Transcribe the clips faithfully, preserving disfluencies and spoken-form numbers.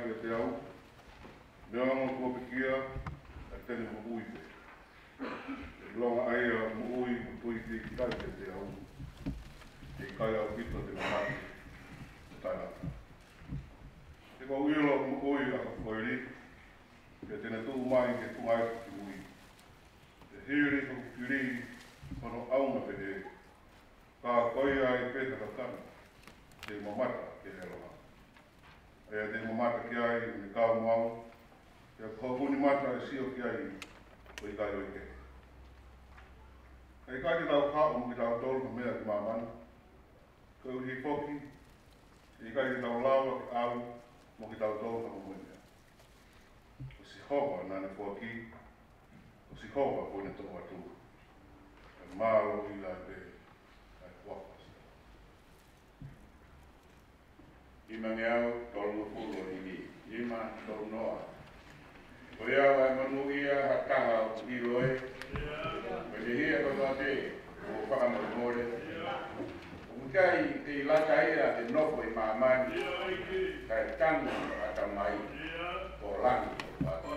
ke te au. Mea ngā kua pikia, a tene mo ui te. Longa aia mo ui, mo tui te ki kai ke te au. Te kai au pita te mamati, te tainata. Te kua uilo mo ui a ka koeri, ke tene tuu mai ke tungai ki ui. Te hiri ko kiri, whano aunga pe e, ka koi ai peta ka tana, te mamata ke he roha. Ea te mamata ki ai, me kau mau, te kua kuni mata e sio ki ai, o i kai o i ke. Kei kai te tau kao mo ki tau tolu ka mea ki mamani, ka uri foki, kei kai te tau lawa ki au, mo ki tau tolu ka mamani. O si hoa nane fuaki, o si hoa kone toko atu. Ka mālo i lai pe, ai wapas. I mangi au, tolu fulo i ni, ima tolu noa. O ia wai manu ia hakaha o i roe, me te hia kotoa te, o whakamori more. O mukai te ilaka ia te noko i maamani, kai tangu ata mai, o langi o pati.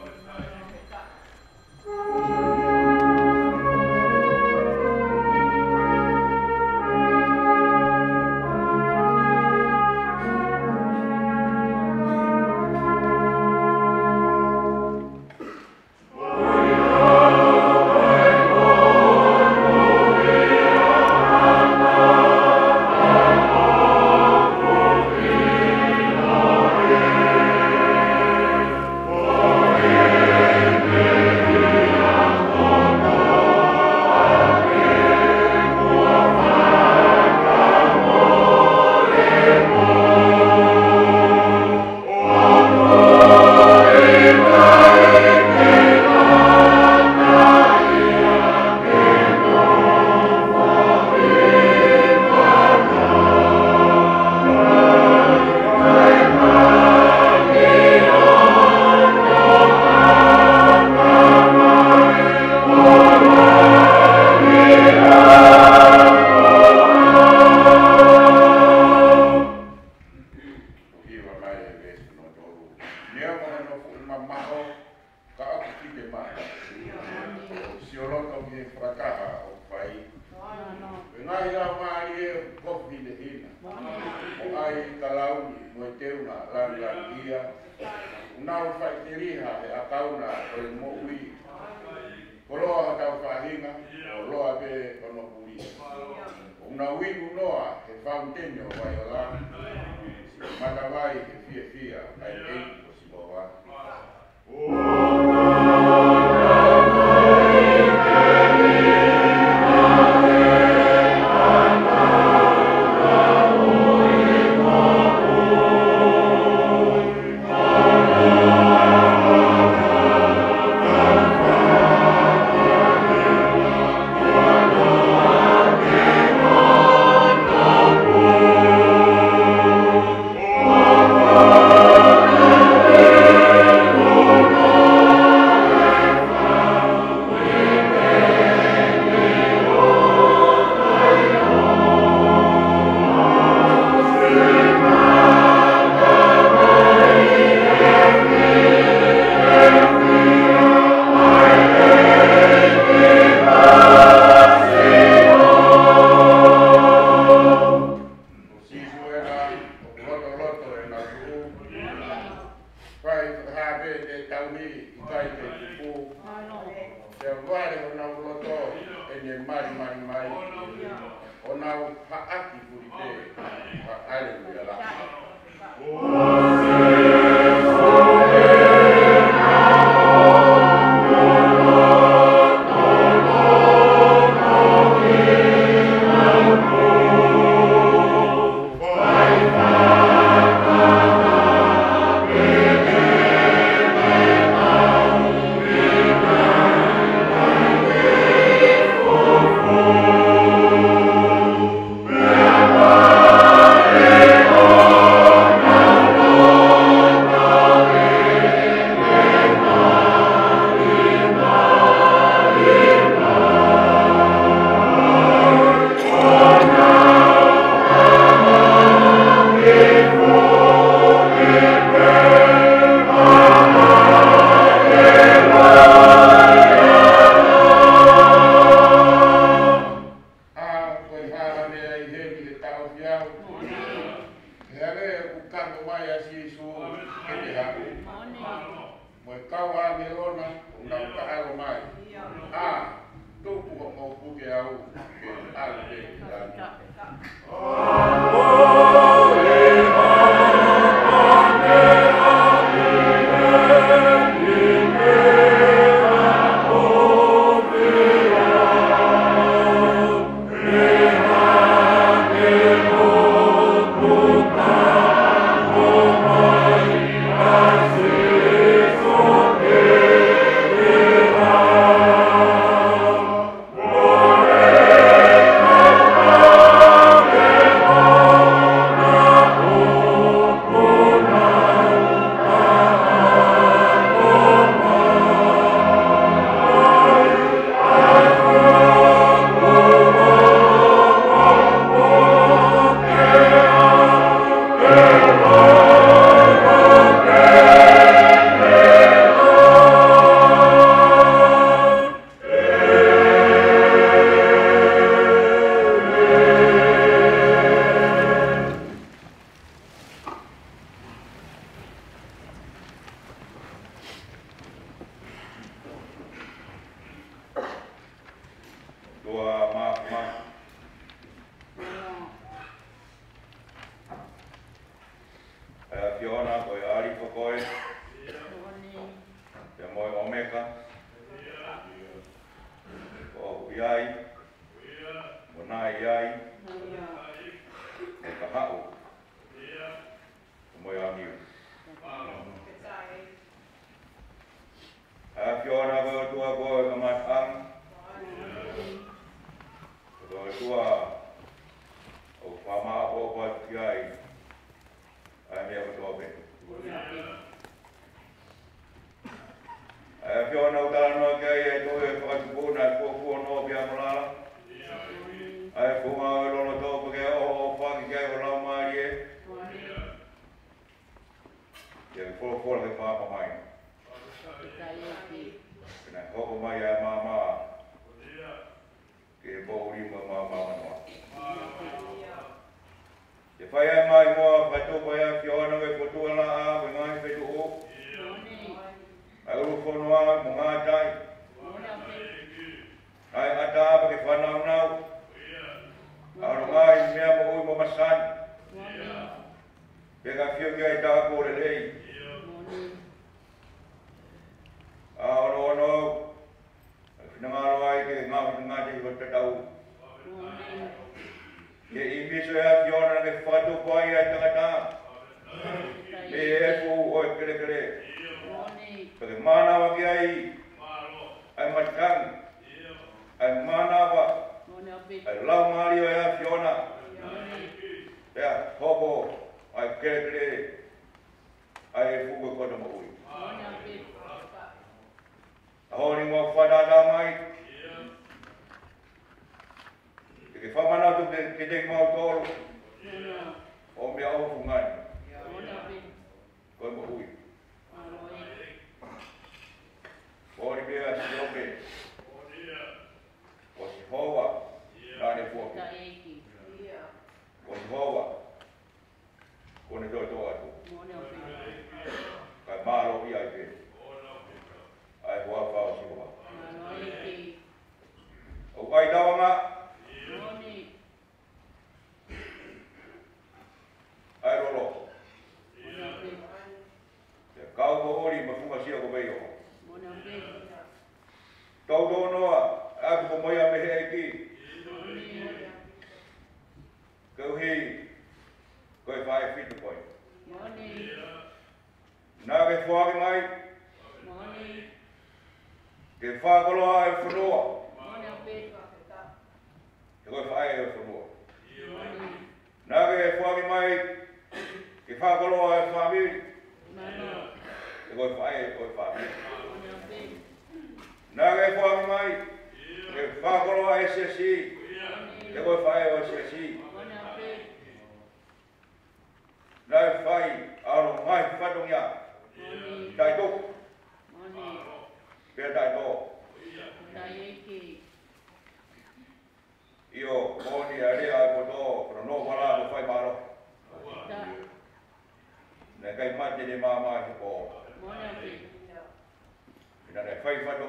Oh Mai kau a me rona, o nga ka alo mai. A, tupu o mo puke au, ke ale te ki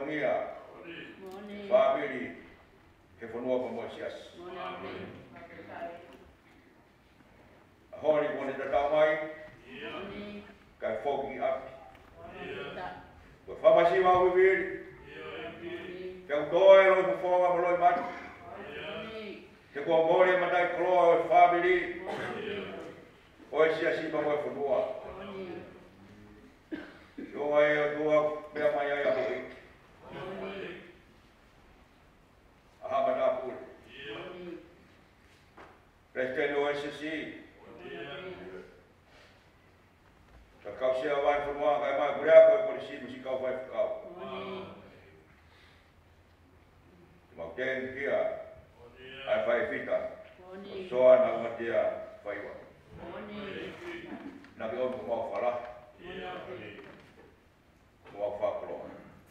Monia, family, he whanua pa Moesias. Hori kone ta tau mai, kai whoki api. Ko whamasi mau wiri, ke utoe roi pa whonga ma roi matu. Ke kua mori matai koloa o family, Moesias i pa moe whanua. Yo ai o tua pea mai ai a hoi. Aha mata pule. Presidente O S C. Ka kau sia wai whanua kai mai kurea koe polisi musi kau wai whakau. Mau ten kia. Ai whai whita. O soa na umatea whaiwa. Na ki omu mau whala. Mau whakaloa.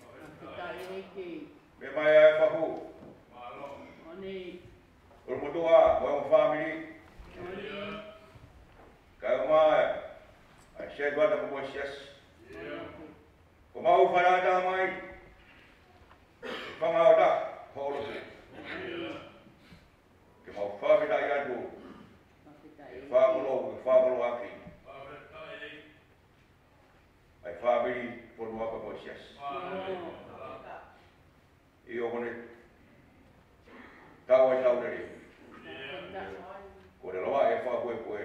Me mai ai whahu. Ur mutua, koe mo family. Kai o mai. Ai shed wata mo Moesias. Ko mau wharata mai. Whangau ta. Holo te. Ke mau whawhita i atu. E whakalo, e whakalo aki. Ai family, pono apa Moesias. I o kone tau ai tau nere. Ko re loa e wha koe koe.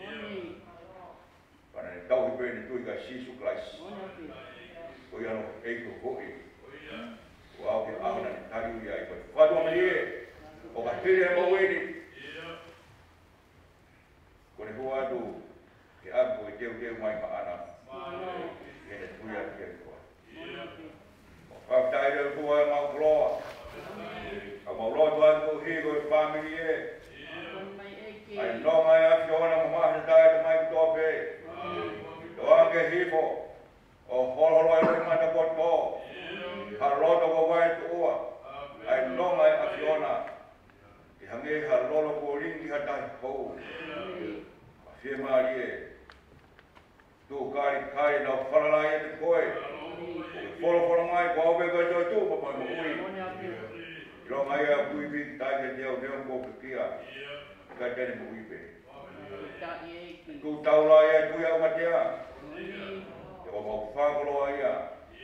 Pana ne tau hipe ni tui ka sisu klais. Ko i ano eiko hoi. Ko au ke auna ni tari ui ai koe. Whatua me ie. O ka tere e mau eni. Ko ne hua atu ke aku e teu teu mai ma ana. E ne tui atu ke koa. Whaktai reo kua e mau kloa. A mau loa tu atu higo e family e. Ai nonga e a fiona mo mahi tai te mai kutope. Doa ke hifo. O holo e roi mata koto. Ha roto ko wai tu ua. Ai nonga e a fiona. Ki hange ha lolo ko ringi ha tahi kou. A fie maari e. Tu kari kari na whalalai e te koe. Folo folo mai ko au beko e toi tu pa mai mo ui. Iro mai a kui pi tai ke teo teo ko pikia. Ka tene mo ui pe. Tu tau lai e tui au matea. Te o mau whakolo ai a.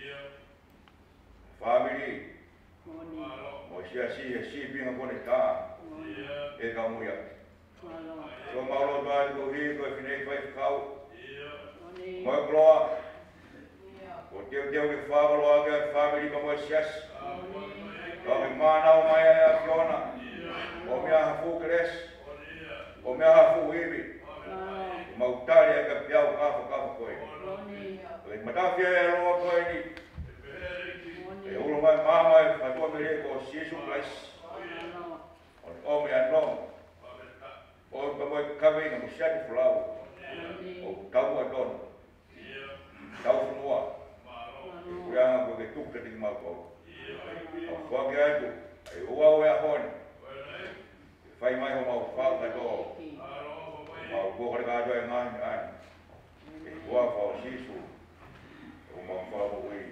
Family. Moesias si e si pinga kone tā. E ka muia. So maulo tai ko hi ko e finei whai whakau. Moe kloa. Ko teo teo ke whakalo a ke family ka Moesias. Ka me mānau mai e a Fiona. O mea hafu keres. O mea hafu iwi. O mautari e ka piau kafa kafa koe. O e matawhia e roa koe ni. E uro mai mama e whatua me re ko Sisu Klais. O mea nong. O ka moe kawe inga musiati fulau. O tau a tono. Tau funua. E kuianga koe ke tukta tiki mau kou. O whake atu. E ua ue a honi. E whai mai ho mau whaka tō. Mau kōkare kātua e ngāhi ani. E ua whao Sisu. O mau whao ui.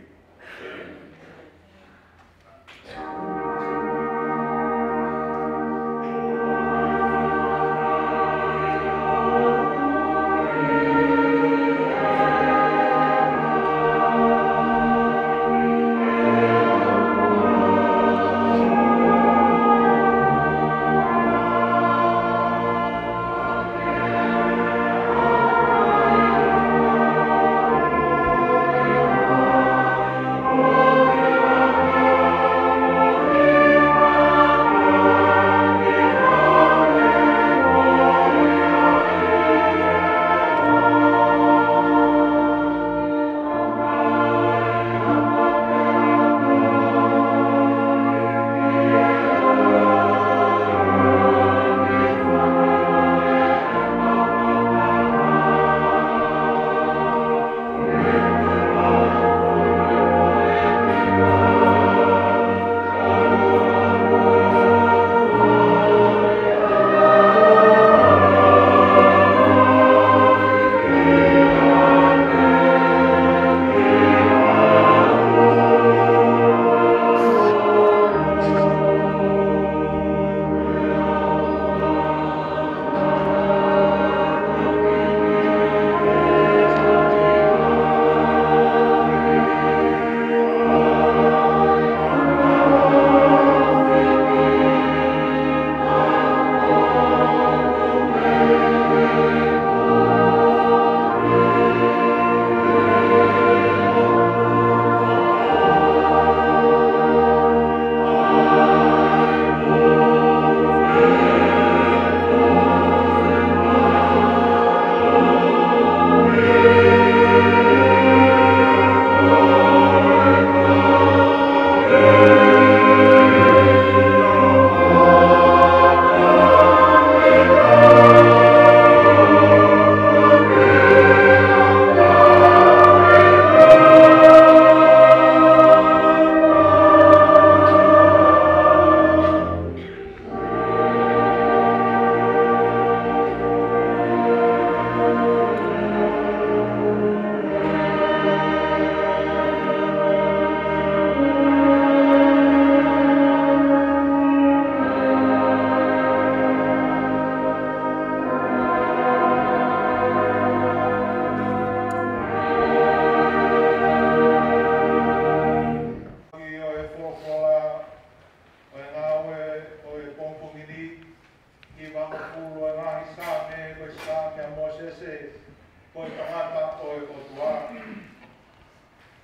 Thank you.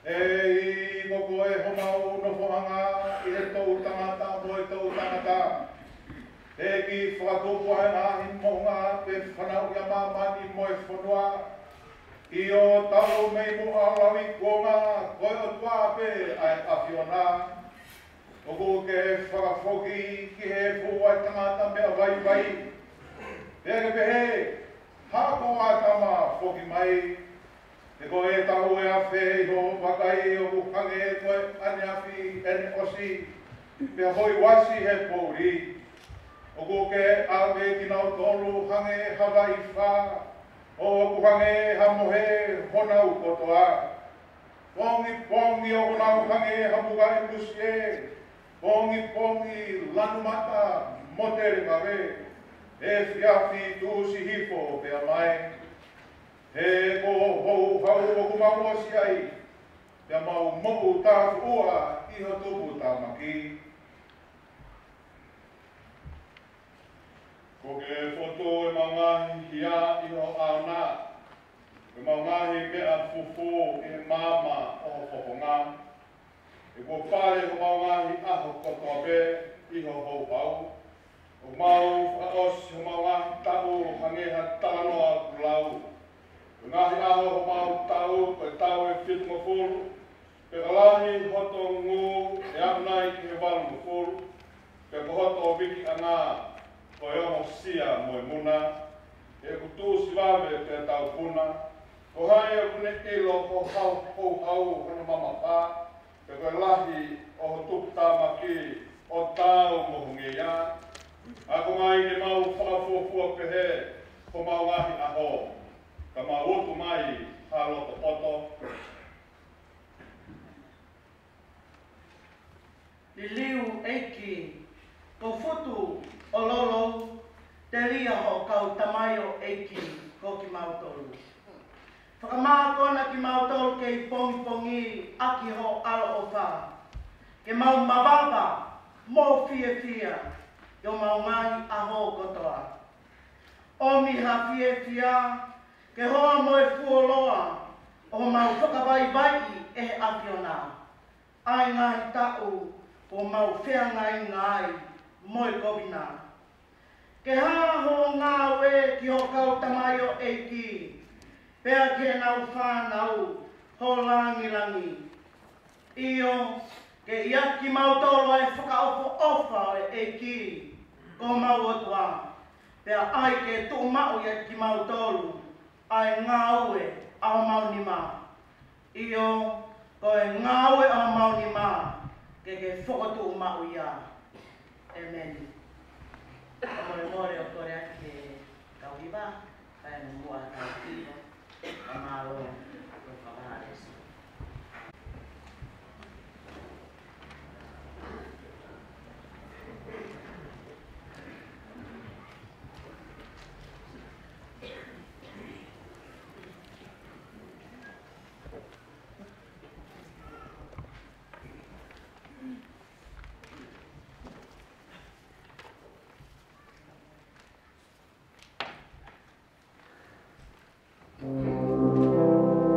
E i moko e homau no whanga i e tau tangata mo e tau tangata. E ki whakatupu ai ngā monga te whanau ia mamani mo e whanua. I o tau mei mo alawi konga koe o tuape ai awhiona. O ko ke whakafoki ki he fua tangata mea vai vai. Pea ke pehe, hako a tama foki mai. Te ko e tau e a whei ho wakai o kukange e koe ane awhi ene osi. Pea hoi wasi he pouri. O ko ke awe ki nau tolu hange hawa i wha. O kukange ha mohe honau kotoa. Pongi pongi o nau hange ha muga e musie. Pongi pongi lanumata motere kawe. E whiawhi tūsi hifo pea mai. He ko hou hau o kumau osi ai. Pea mau moku tā ua iho tupu tā maki. Ko ke foto e maungahi hia iho auna. E maungahi mea fufu e mama o whokonga. E ko pare o maungahi aho kotoa pe iho hou hau. O mau whaos o maungahi tau hangeha tānoa kulau. O ngahi aho o mau tau koe tau e whitu mo fulu. Pe kalahi hoto ngu e amnai ki he walu mo fulu. Pe ko hoto o wiki anga ko e omo sia mo e muna. E kutu siwawe pe tau puna. Ko hai e kune ilo ko hau hau hau hana mama pā. Pe koe lahi o ho tupta maki o tau mo hungi ia. Ako ngai ke mau whakafuafua pehe ko mau ngahi aho. Ka mau utu mai haloto poto. Li liu eiki, ko futu o lolo, te ria ho kau tamayo eiki ko ki mautolu. Whakamā kona ki mautolu ke i pongi pongi aki ho alo o wha. Ke mau mawapa, mō fia fia, yo mau ngahi aho kotoa. O mi ha fia fia, ke hoa mo e fuoloa, o mau whakawai vai e he awhiona. Ai ngahi tau, o mau whea ngai ngai, mo e kobina. Ke haa ho ngā we ki ho kau tamayo e ki, pea ke nau whānau, ho langi langi. Io, ke ia ki mautolo e whakaofo ofa e ki, ko mau atua. Pea ai ke tu mau ia ki mautolo, ai ngāue au mau ni mā. Io, ko e ngāue au mau ni mā, ke ke whakatu mau ia. Amen. Amore more o kore aki ke kauhiwa, kai no mua kauhiwa, amaro o whakaharesu. Thank you.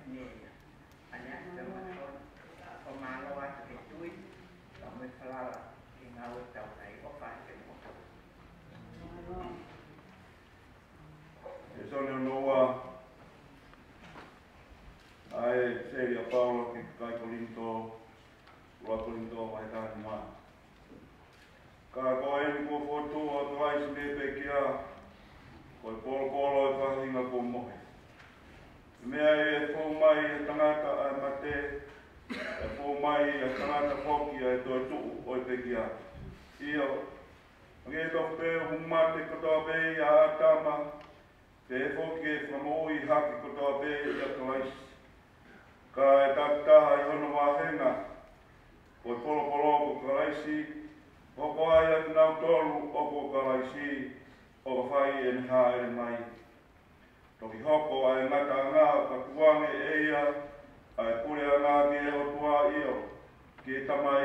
ni anya te mo ko malo wa te tui ka me falala ki nga o tau nei o fa te mo tau e sone noa ai seria Paulo ki kai kolinto wa kolinto mai ka ma ka ko e ko foto o vai se pe kia ko polo polo e fa hinga ko mo mea e fo mai e tangata a mate e fo mai e tangata foki e toi tu o te kia ia nge to pe humate ko to be ia atama te foki e famoi haki ko to be ia klais ka e taktaha i hono wahenga ko polo polo ko klaisi o ko ai atu nau tolu o ko klaisi o ko fai e nha e mai toki hoko ai ngata ngā ka tuange e ia ai pure a ngā ke o tua io ki tamai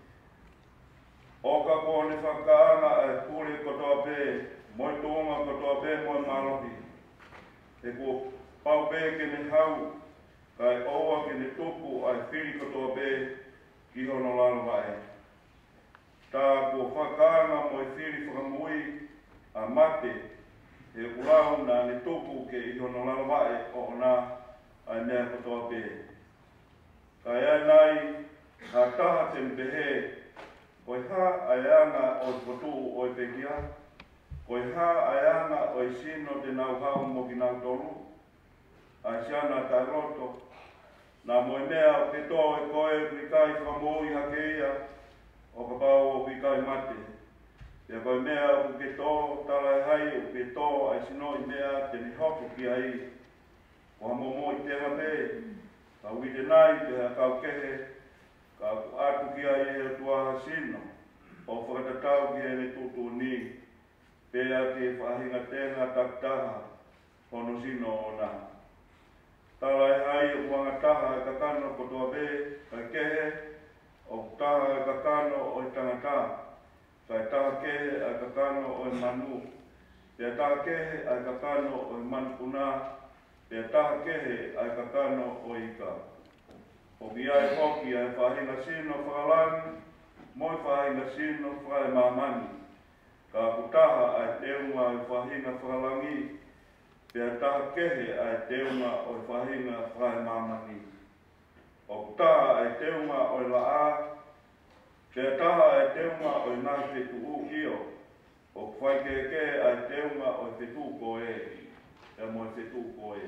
o ka kone whakaanga ai pure kotoa pē moi tōnga kotoa pē moi marohi e ko pau pē ke ne hau kai oa ke ne tuku ai whiri kotoa pē ki hono lalo vai tā ko whakaanga moi whiri whakamui a mate e urau nā ne tupu ke i hono lalawae o nā ai mea kotoa pē. Ka ea nai, ha taha te mpehe, koi ha ai anga o potu o i pekia, koi ha ai anga o i sino te nau hau mo ki nau tolu, ai siana tai roto, nā moi mea o ke tō e koe prikai whamoi hakeia, o ka pau o prikai mate. Te koe mea o ke tō tala hai o ke tō ai sino i mea te ni hoku ki ai. O ha momo i te hape, ka uite nai te ha kau kehe, ka atu ki ai e tua sino, o whakatatau ki ai me tutu ni, pēa ke whahinga tenga taktaha, hono sino o nā. Tala hai o wangataha e kakano kotoa pē, kai kehe, o taha e kakano o i tangataha. Kai taha kehe ai kakano o i manu. Pea taha kehe ai kakano o i manukuna. Pea taha kehe ai kakano o i ka. O ki ai hoki ai whahinga sino whakalangi, moi whahinga sino whae mamani. Ka kutaha ai teunga ai whahinga whakalangi. Pea taha kehe ai teunga o i whahinga whae mamani. O kutaha ai teunga o i laa. Te taha e teunga o i ngā whetu u io, o whai keke ai teunga o i whetu ko e, e mo i whetu ko e.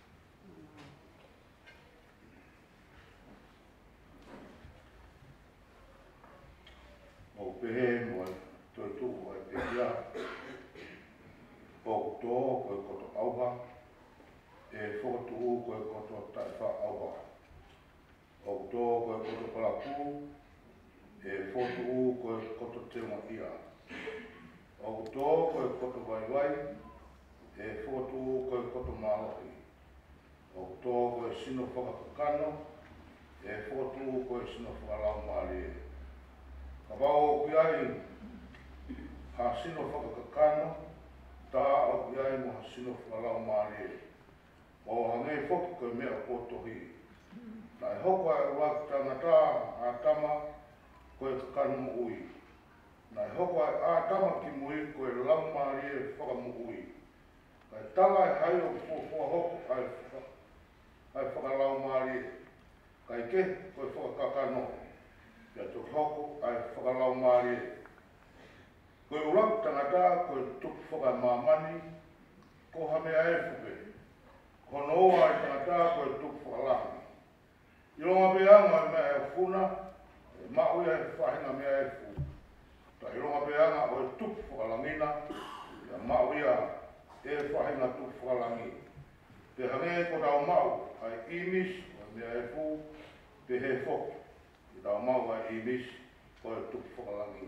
O pehe mo i toi tu o i pehia, o tō koe koto auha, e whakatu u koe koto taiwha auha. O tō koe koto palaku, e fotu u koe koto te unga ia. O tō koe koto vai vai, e fotu u koe koto mālohi. O tō koe sino whakakakano, e fotu u koe sino whakalau mālie. Ka wau o ki ai, ha sino whakakakano, tā o ki ai mo ha sino whakalau mālie. O hangei foki koe mea kotohi. Nai hoko ai uak tangata a tama, koe kakano mo ui. Nai hoko ai ātama ki mui koe lau maarie whaka mo ui. Kai tala e hai o kua hoko ai whakalau maarie. Kai ke koe whakakakano. Pia tuk hoko ai whakalau maarie. Koe urak tangata koe tuk whakamamani. Ko hamea e fupe. Kono oa ai tangata koe tuk whakalangi. Ilonga peanga mea e funa. Ma'u ia e whahinga mea e fu. Ta ironga peanga o e tupu whakalangina, ia ma'u ia e whahinga tupu whakalangi. Te hange ko tau ma'u ai imis o mea e fu, te he foki. Te tau ma'u ai imis o e tupu whakalangi.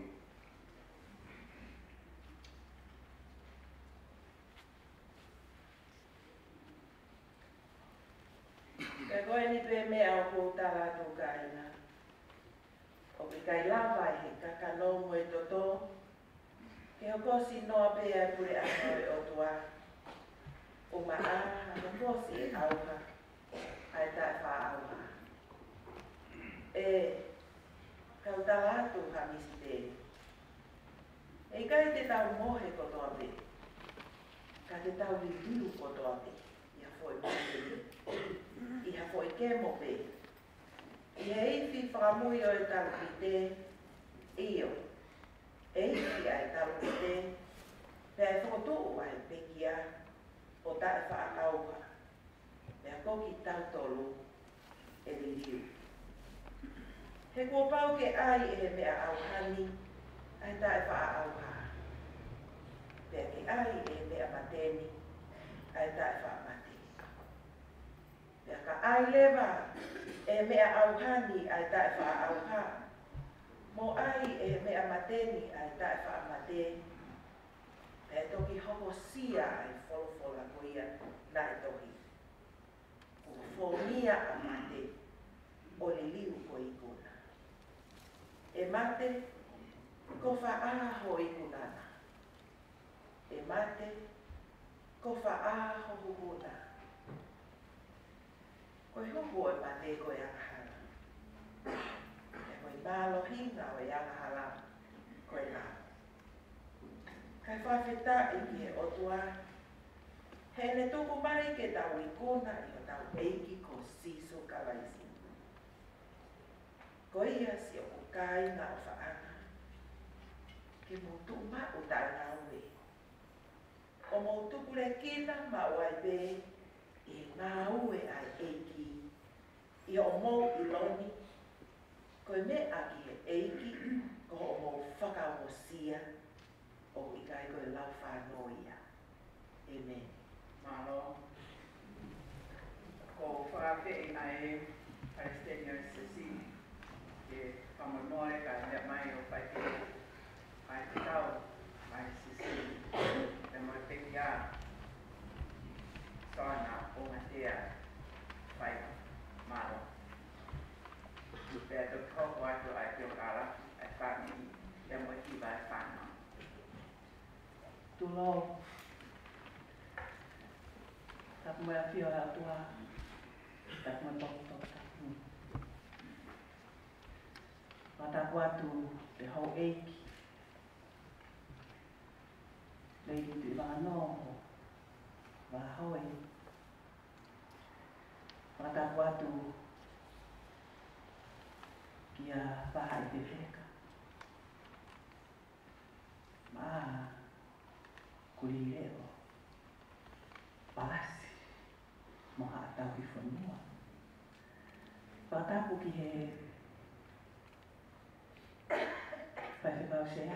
Ka koe ni pe mea o kōtara tō kaina. O ke kai lawa he kakano mo e toto, ke hokosi noa pea pure anoi o tua. O maa hana kosi e auha. ai tae whaaua. E kautala atu hamisi te. E kai te tau mohe kotoa te. Ka te tau li liu kotoa te. Ia foi mohe. Ia foi kemo pe. Ia eifi whamui o e talu ki te. Io. Eifi ai talu ki te. Pea e whakotuu ai pekia. O tae whaakauha. Pea koki tau tolu. E li liu. He kua pau ke ai e mea auhani, ai tae wha auha. Pea ke ai e mea mateni, ai tae wha mati. Pea ka ai lewa e mea auhani, ai tae wha auha. Mo ai e mea mateni, ai tae wha mate. Pea toki hoko sia ai wholofola koia nai tohi. Kua whomia a mate, o li liu ko ikuna. E mate, ko whaaho i kunana. E mate, ko whaaho hukuna. Koe huhu e mate ko e angahara. E koe malo hinga o e angahara ko e ngā. Kai whawheta i ki he otua. He ne tuku mari ke tau i kuna i o tau eiki ko siso kalaisi. Ko ia si o kai ngā o whaanga. Ke mo tuku ma o tai ngā ue. O mo tuku le kina ma o ai be i ngā ue ai eiki. I o mo i loni. Ko me aki he eiki ko o mo whakaosia o i kai ko e lau whanoia. Amen. Malo. Ko whakape i nai Palestinian Sisi. Ke whamanore ka hea mai o whaike ai te tau mai Sisi. Te mai peki a soana o ngatea whaika malo. Pea te koko atu ai te okara ai whani te mo kiwa ai whana. Tulo. Tapu mea whio e atua. Tapu mea toku toku tapu. Watapu atu te hau eiki. Leiru te wanoho. Wahoi. Watapu atu kia waha i te wheka. Maa kuri leo. Palasi. Moha atau ki whanua. Watapu ki he whaiwhekau sea.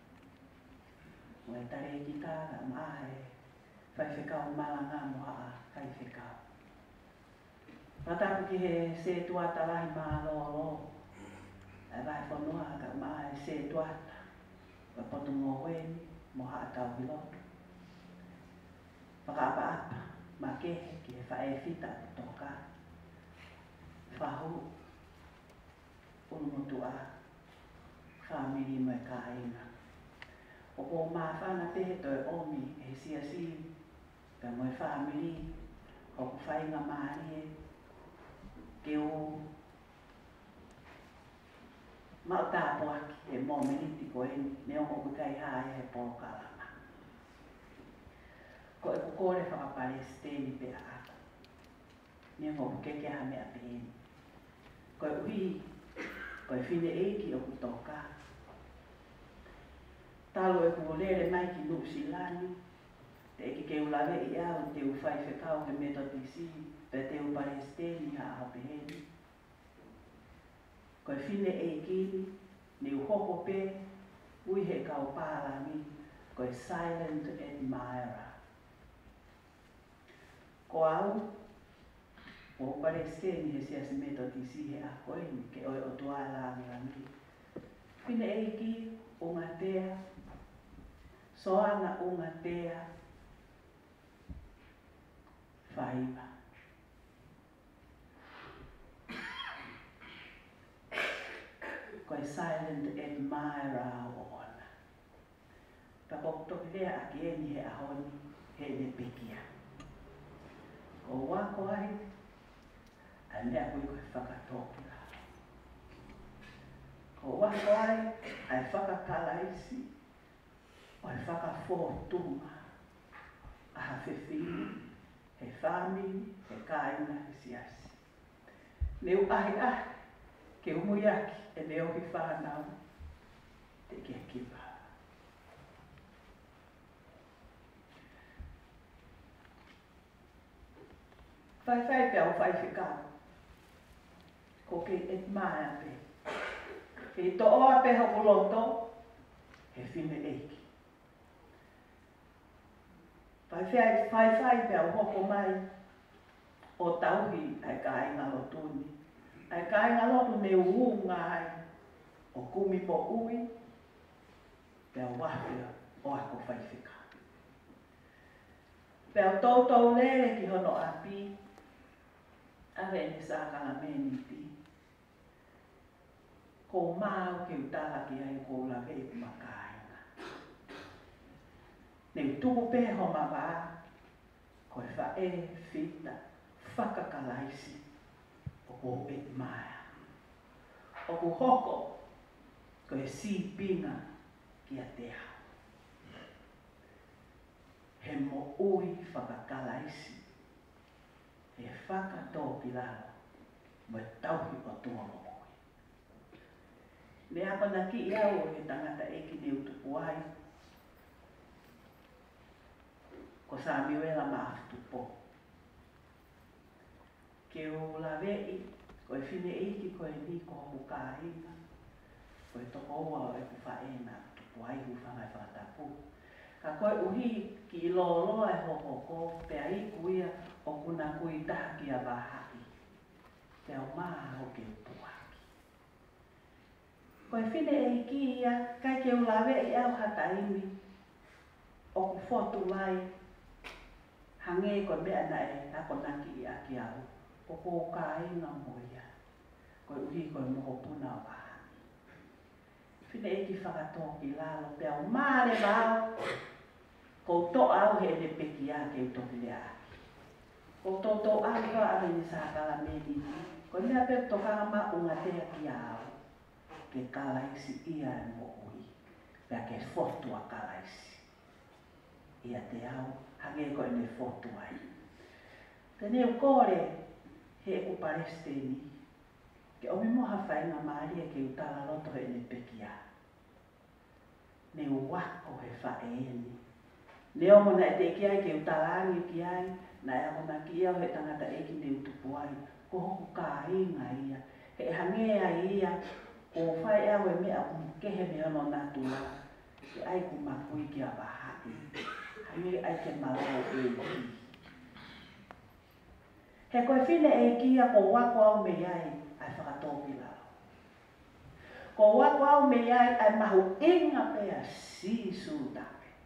Mo e tare ki tāna maa e whaiwhekau malanga moha a whaiwhekau. Watapu ki he se tuata lahi maa lolo. E vai whanua ka maa e se tuata. Wa potu ngō weni moha atau ki loto. Whakaapa-apa, ma kehe ki he whae whita toka. Whahu, unumotu a, whamiri mai ka aina. O ko mā whana pehe toi omi e sia si, ka moe whamiri, o ku whainga maari e, ke o mau tāpoaki e mō meniti ko eni, ne o ko kai hae he pōkala. Ko e kukore whakapalesteni pea ako. Ni ngō keke ha mea pēni. Ko e uhi, ko e whine eiki o kutoka. Talo e kuolere mai ki Nusilani. Te eke ke ulawe i au te uwhai whekau he metodisi pe te upalesteni ha a pēni. Ko e whine eiki ni uhoko pē, ui he kau pālami, ko e silent admirer. Ko au, o Palestini he sia se metodisi he a koeni ke oi o tuala ni rami. Whine eiki o ngā tea, soana o ngā tea, whaiba. Ko e silent admirer o ona. Ka poktoki lea a kieni he ahoni, he ne pekia. O wako ai, ai mea kui koe whakatoki la. Ko wako ai, ai whakakalaisi, o ai whakafōtunga, a ha whewhiri, he whāmini, he kāinga, he siasi. Neu ahi ahi, ke umuiaki, e neo hi whanau, te kia kipa. Whai whai pia o whai whikau. Ko ke et mai ape. Ke to o ape hoku loto, he whine eiki. Whai whai whai whai pia o hoko mai, o tauhi ai ka inga lotuni. Ai ka inga lotu ne uunga ai, o kumi po ui, pia o wahia o ako whai whikau. Pia o tautou lere ki hono api, awe ni sākanga meni ti. Ko māu ki utala ki ai ko la vei kumakainga. Ne utuku peho mawa, ko e wha e whita, whakakalaisi, o ko e maia. O ko hoko, ko e si pinga ki a te hau. He mo ui whakakalaisi, he whakatō ki lalo, mo e tauhi o tuono oi. Le apa na ki iau o he tangata eki ne utupu ai, ko sa miwela ma aftu po. Ke o la vei, ko e whine eki ko e ni ko hoku kāinga, ko e toko ua o e ku whaena tupu ai hu whangai whakatapu. Ka koe uhi ki loloa e hoko ko, pea i kuia o kuna kui tahaki a wahaki. Pea o maa o ke upuaki. Koe whine e ki ia, kai ke ulawe i au hataimi, o ku whotu lai, hange koe mea na e hako naki i aki au, o ko ka inga moia. Koe uhi koe moho puna o wahaki. Whine e ki whakatō ki lalo, pea o maa le wao, ko to au he ne peki a ke utoki le aki. Ko to to au ka ave ni sākala meni, ko mea pe toka ma unga tea ki au, ke kalaisi ia e mo ui, pea ke fotu a kalaisi. Ia te au, hage ko e ne fotu ai. Te neu kore he e kuparesteni, ke omi moha whainga maari e ke utala loto he ne peki a. Neu wako he whaeni. Leo mona e te ki ai ke utalangi ki ai, na e mona ki au he tangata eki ne utupu ai, ko hoku ka inga ia, he hangea ia, ko whai au e mea kumkehe me ono natula, ke ai kumakui ki a wahaki, hange ai ke malau e ki. He koe whine e ki a ko wako au me ai, ai whakatopi lau. Ko wako au me ai, ai mahu inga pea si suta.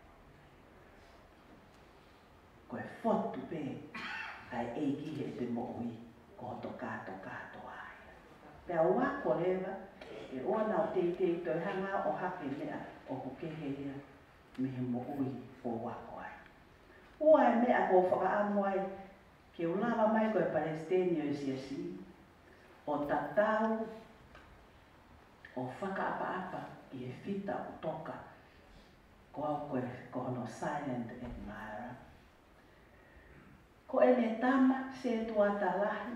Koe whotu pe, ai eiki he te moui, ko to kato kato ai. Pea wako lewa, e oa nao te te i toi hanga o hake mea o kukehe ia, me he moui o wako ai. Ua e mea ko whakaamu ai, ke ulawa mai koe Palestinio i siasi, o tatau, o whakaapa apa i e whita o toka, ko au koe kohono silent admirer. Ko e ne tama se tuata lahi,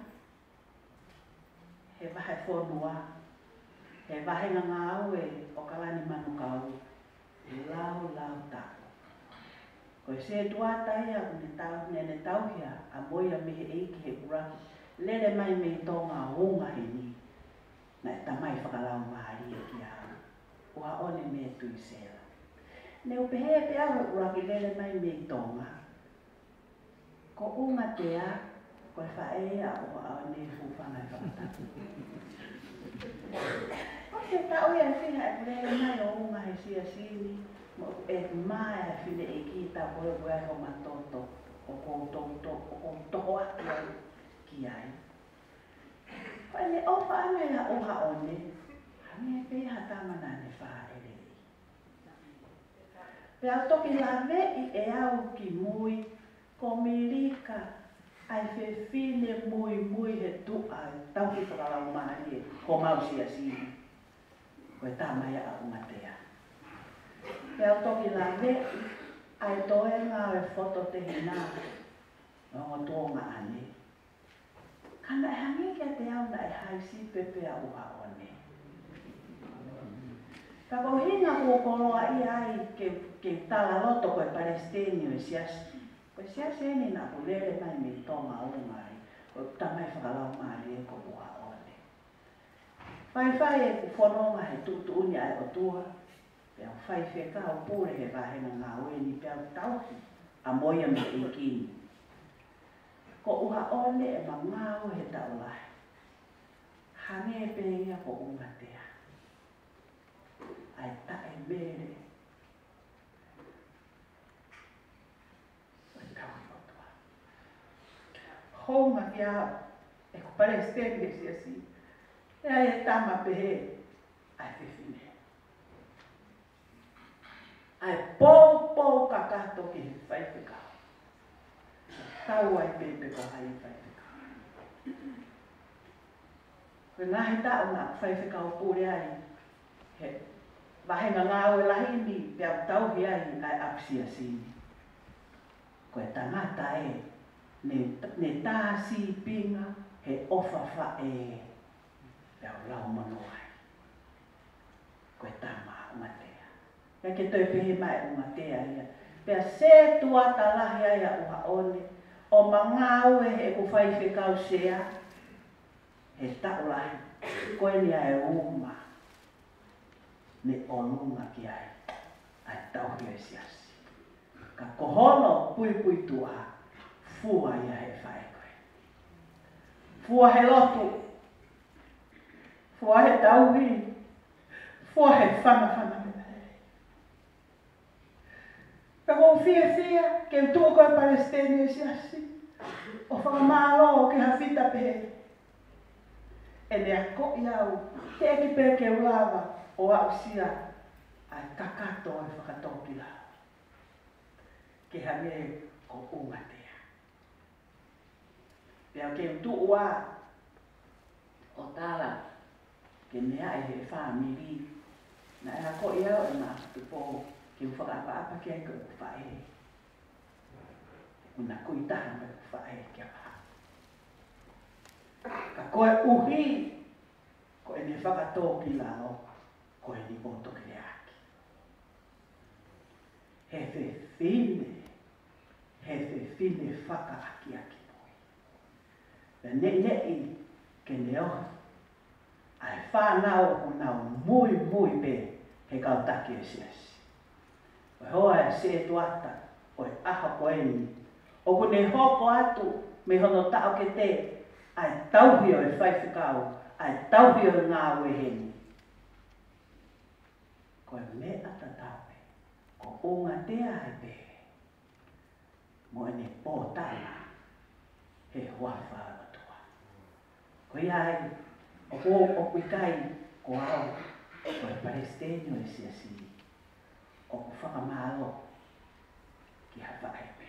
he wahe whonua, he wahe ngā au e o kalani manu kau, e lau lau tako. Ko e se tuata ia ne tau, ne ne tauhia, a moia mehe eiki he uraki, lere mai me tonga unga he ni, na e tamai whakalau maari e ki au, ua one me tui sela. Ne upehe pe au he uraki lere mai me tonga, ko unga tea, koe whaea o au ne fuwhangai whakatatu. Ko te tau ia whiha e pulele mai o unga he sia sini, mo e mai a whine e ki ta koe koe ho matoto, o koutoto, o koutoho atu ai ki ai. Koe ne ofa ane a oha one, hange pe hatamana ne whaere. Pea toki la vei e au ki mui, ko milika ai fe fine mui mui he tu ai tau ki whakalau maari ko mausi a sini. Koe tamai a umatea. Pe au toki la me, ai toe ngā e whoto te hina. O ngā tōnga ane. Kana e hangi kia te au na e haisi pepe a uha one. Ka ko hinga ko koloa i ai ke, ke tala loto koe Palestinio e siasi. Koe siasi eni na pulele mai me tonga ungai. Koe tamai whakalau maari e ko uha one. Whai whai e ku whanonga he tutu uni ai o tua. Pe au whai wheka o pūre he wahenga ngā ueni pe au tauhi a moia me e kini. Ko uha one e ma ngāo he taulahi. Hange e pēngia ko ungatea. Ai tae mere. Ai tauhi o tua. Honga ki au e ko Palestine si asi. E ai e tama pehe ai whiwhine. Ai pō pō kakato ki he whaipekau. Tau ai pepe ko hai whaipekau. Koe ngahi tau ngā whaipekau pūre ai. He wahenga ngāo e lahi ni pe au tauhi ai ai apsia sini. Koe tangata e ne, ne tāsi pinga he ofa wha e pe au lau manoai. Koe tama umatea. Ia ke toi pehe mai umatea ia. Pea se tuata lahi ai a uha one. O mangau e he ku whaiwhekau sea. He tau lahi. Koe ni ai uma. Ne olunga ki ai. Ai tauhi e siasi. Ka kohono pui pui tua. Fua ia he whae koe. Fua he lotu. Fua he tauhi. Fua he whana whana me. Ka kong fia fia, ke utua koe Palestine e siasi. O whakamalo ke hawhita pehe. E nea ko iau, te eki pehe ke ulawa o au sia ai kakato e whakatoki la. Ke hange ko ungatea. Pea ke utua o tala, ke mea e he whamiri. Na e ko iau e ma te po. Ke u whakaapa ki ai koe ku whae. Una kuitaha me ku whae kia paha. Ka koe uhi, koe ne whakatōki lao, koe ni moto ki aki. He whe whine, he whe whine whaka aki aki moi. Pe ne ne i ke ne oha, ai whanau ku nau mui mui pe he kautaki e siasi. O hoa e se tuata, o e aha koe ni. O kune hoko atu, me hono tau ke te, ai tauhi o e whaiwhikau, ai tauhi o ngā weheni. Koe me ata taupe, ko unga tea ai pe. Mo e ne pōtana, he huawha atua. Koe ai, o ho o kuikai, ko au, ko e Palestinio e siasi. O ku whakamalo ki hawha e me.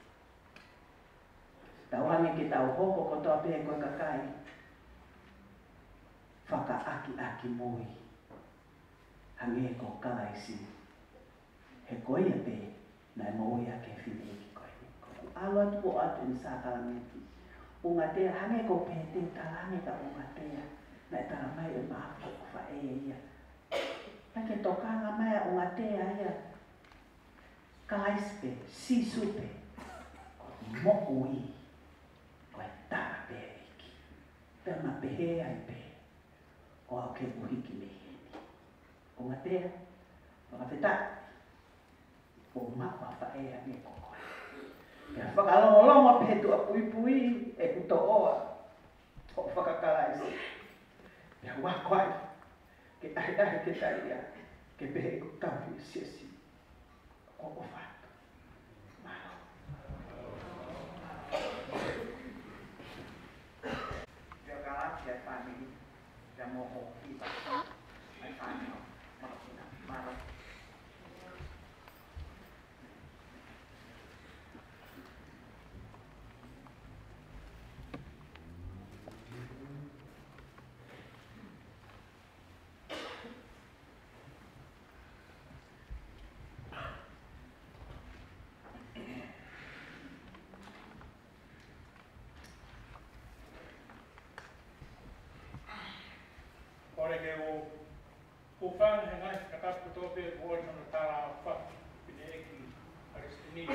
Tau hange ki tau hoko ko toa pehe koe kakai. Whaka aki aki mui. Hange ko kalaisi. He koe a pe nai moi a ke whine ki koe. Ko alo atu o atu ni sākalameti. Unga tea hange ko pehe te tala hange ka unga tea. Nai tala mai e maa ko wha e ia. Pake tokanga mai o ngā tea ia. Kaispe, sisupe, mo ui, koe tara pe iki. Pea ma pehe ai pe, o au ke uhiki me heni. O ngā tea, o ngā whetā, o mapa whae a me kokoe. Pea whakalongolongo pehe tua pui pui, e kuto oa, o whakakalaisi. Pea wakwai, ke ahi ahi ke taia, ke pehe ku tauhi siasi. O o fato. Malo. Yo galaxia family, ya moho iba. Ai fano, malo, malo. fang he ngai kata puto pe ko no tala fa pine eki aristini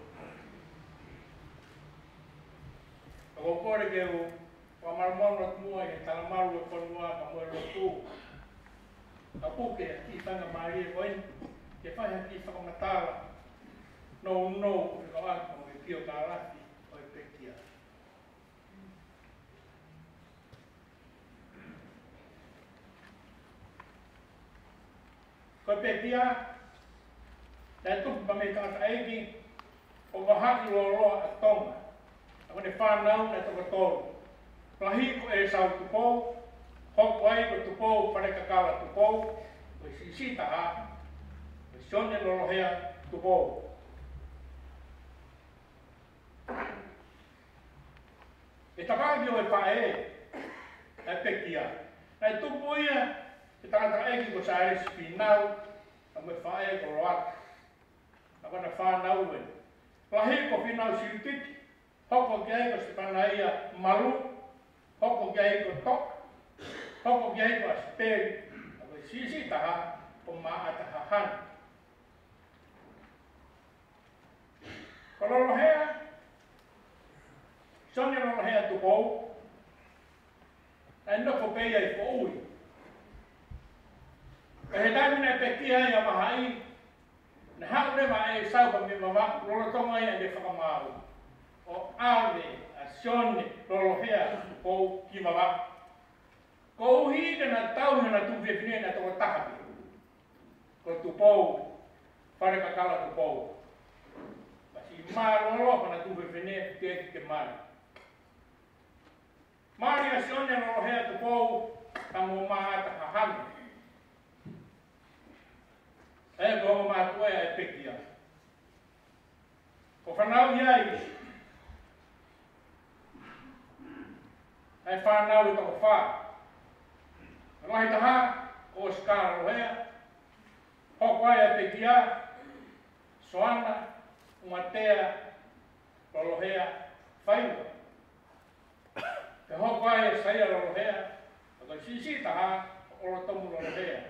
ko ko re ke o wa marmon ro mua e tala maru ko mua ka mo ro tu ka pu ke ki fanga mari ko in ke fa ha ki fa ma tala no no ko a ko ke pio tala o e pekia ko pekia da tu pa me ka ai ki o va ha ki lo lo a tonga ko ne fa na na to ko to rahi ko e sa tu po ho ko ai ko tu po pa ka kala tu po ko si si ta ha ko son ne lo hea tu po e ta ka bio e pa e e pekia ai tu po ia e ta ta e ki ko sa e spinau a me fa e ko roat a na fa na u rahi ko finau si tiki hoko kia ko se panaia maru, hoko kia ko tok, hoko kia ko asperi, ako sisi taha o maatahahan. Kalau lohea, sonya lohea tupou, ai no ko peia i ko ui. Kahedai mina pekia ia mahai, na hau ne ma e saupa mi mama, lolo tonga ia ne whakamau. O ave a sione rolohea ko ki mawa ko hi na tau na tu vefine na to tahapi ko tu pou para ka kala tu pou basi ma rolo na tu vefine te ke mal mari a sione rolohea tu pou tamo ma ta haham e go ma tu e pekia ko fanau ia ai whanau i toko wha. Ngahi taha, o skara rohea, hoko ai a te kia, soana, umatea, rolohea, whaiwa. Te hoko ai a saia rolohea, ako sisi taha, o tomu rolohea.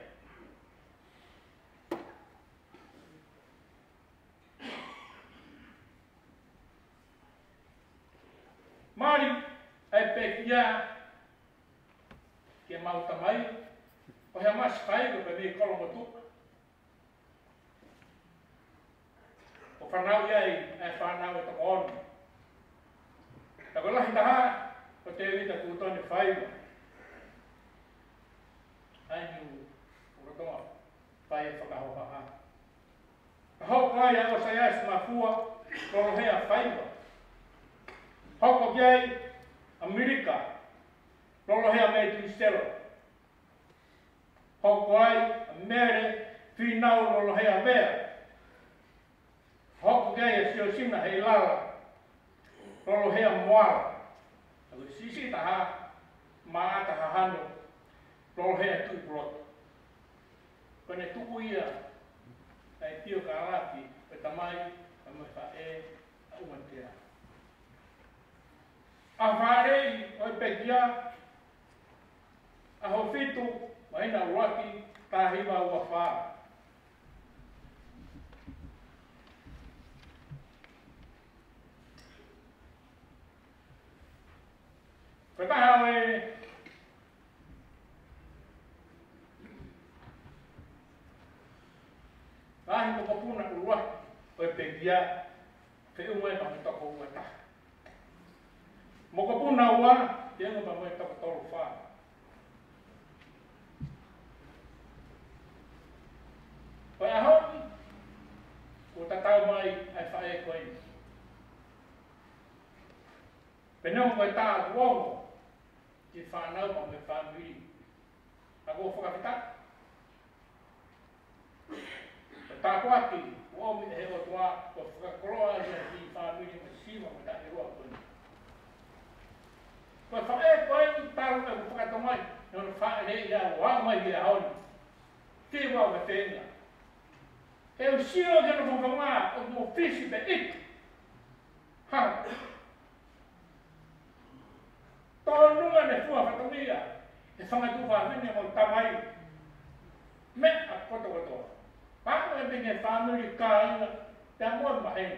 Mari, ai pekia ke mau tamai o he mas kai ko pe kolo motu o fanau ia ai fanau to on ta ko la hinda o te vita tu tone fai ai ni o to fai fa ka ho ha ho kai a o sai as ma fua ko he a fai ho ko gai Amerika, lolo hea mei tu stelo. Hoko ai, mere, finau lolo hea mea. Hoko gai a sio sina hei lala, lolo hea moala. Ako sisi taha, maata hahano, lolo hea tu proto. Kone tuku ia, ai tio ka alaki, pe tamai, a me fa e, a umantea. A wharei o i pekia, a ho fitu, maina uaki, tā hiwa ua whā. Kataha e, Rahi ko papuna uruaki, o i pekia, te umwe pa me toko ua taha. Moko puna ua, te anga pa moe toko tolu wha. Koe ahoni, ko tatau mai ai whae koe. Penau koe tā kuongo, ki whanau pa me whanui. A kua whakawhitak. Tā kuaki, kuomi he o tua, ko whakakoroa ia ki whanui me siwa me tā he roa koe. Ko fa e ko e taru e ko ka tomai no fa e ia wa mai ia hon ti wa me tenga e o sio que no fa ma o mo fisi be ik ha to no ne fu fa tomia e fa tu fa me mo tamai Me a koto koto. Paano e pinge family ka te mo ma en.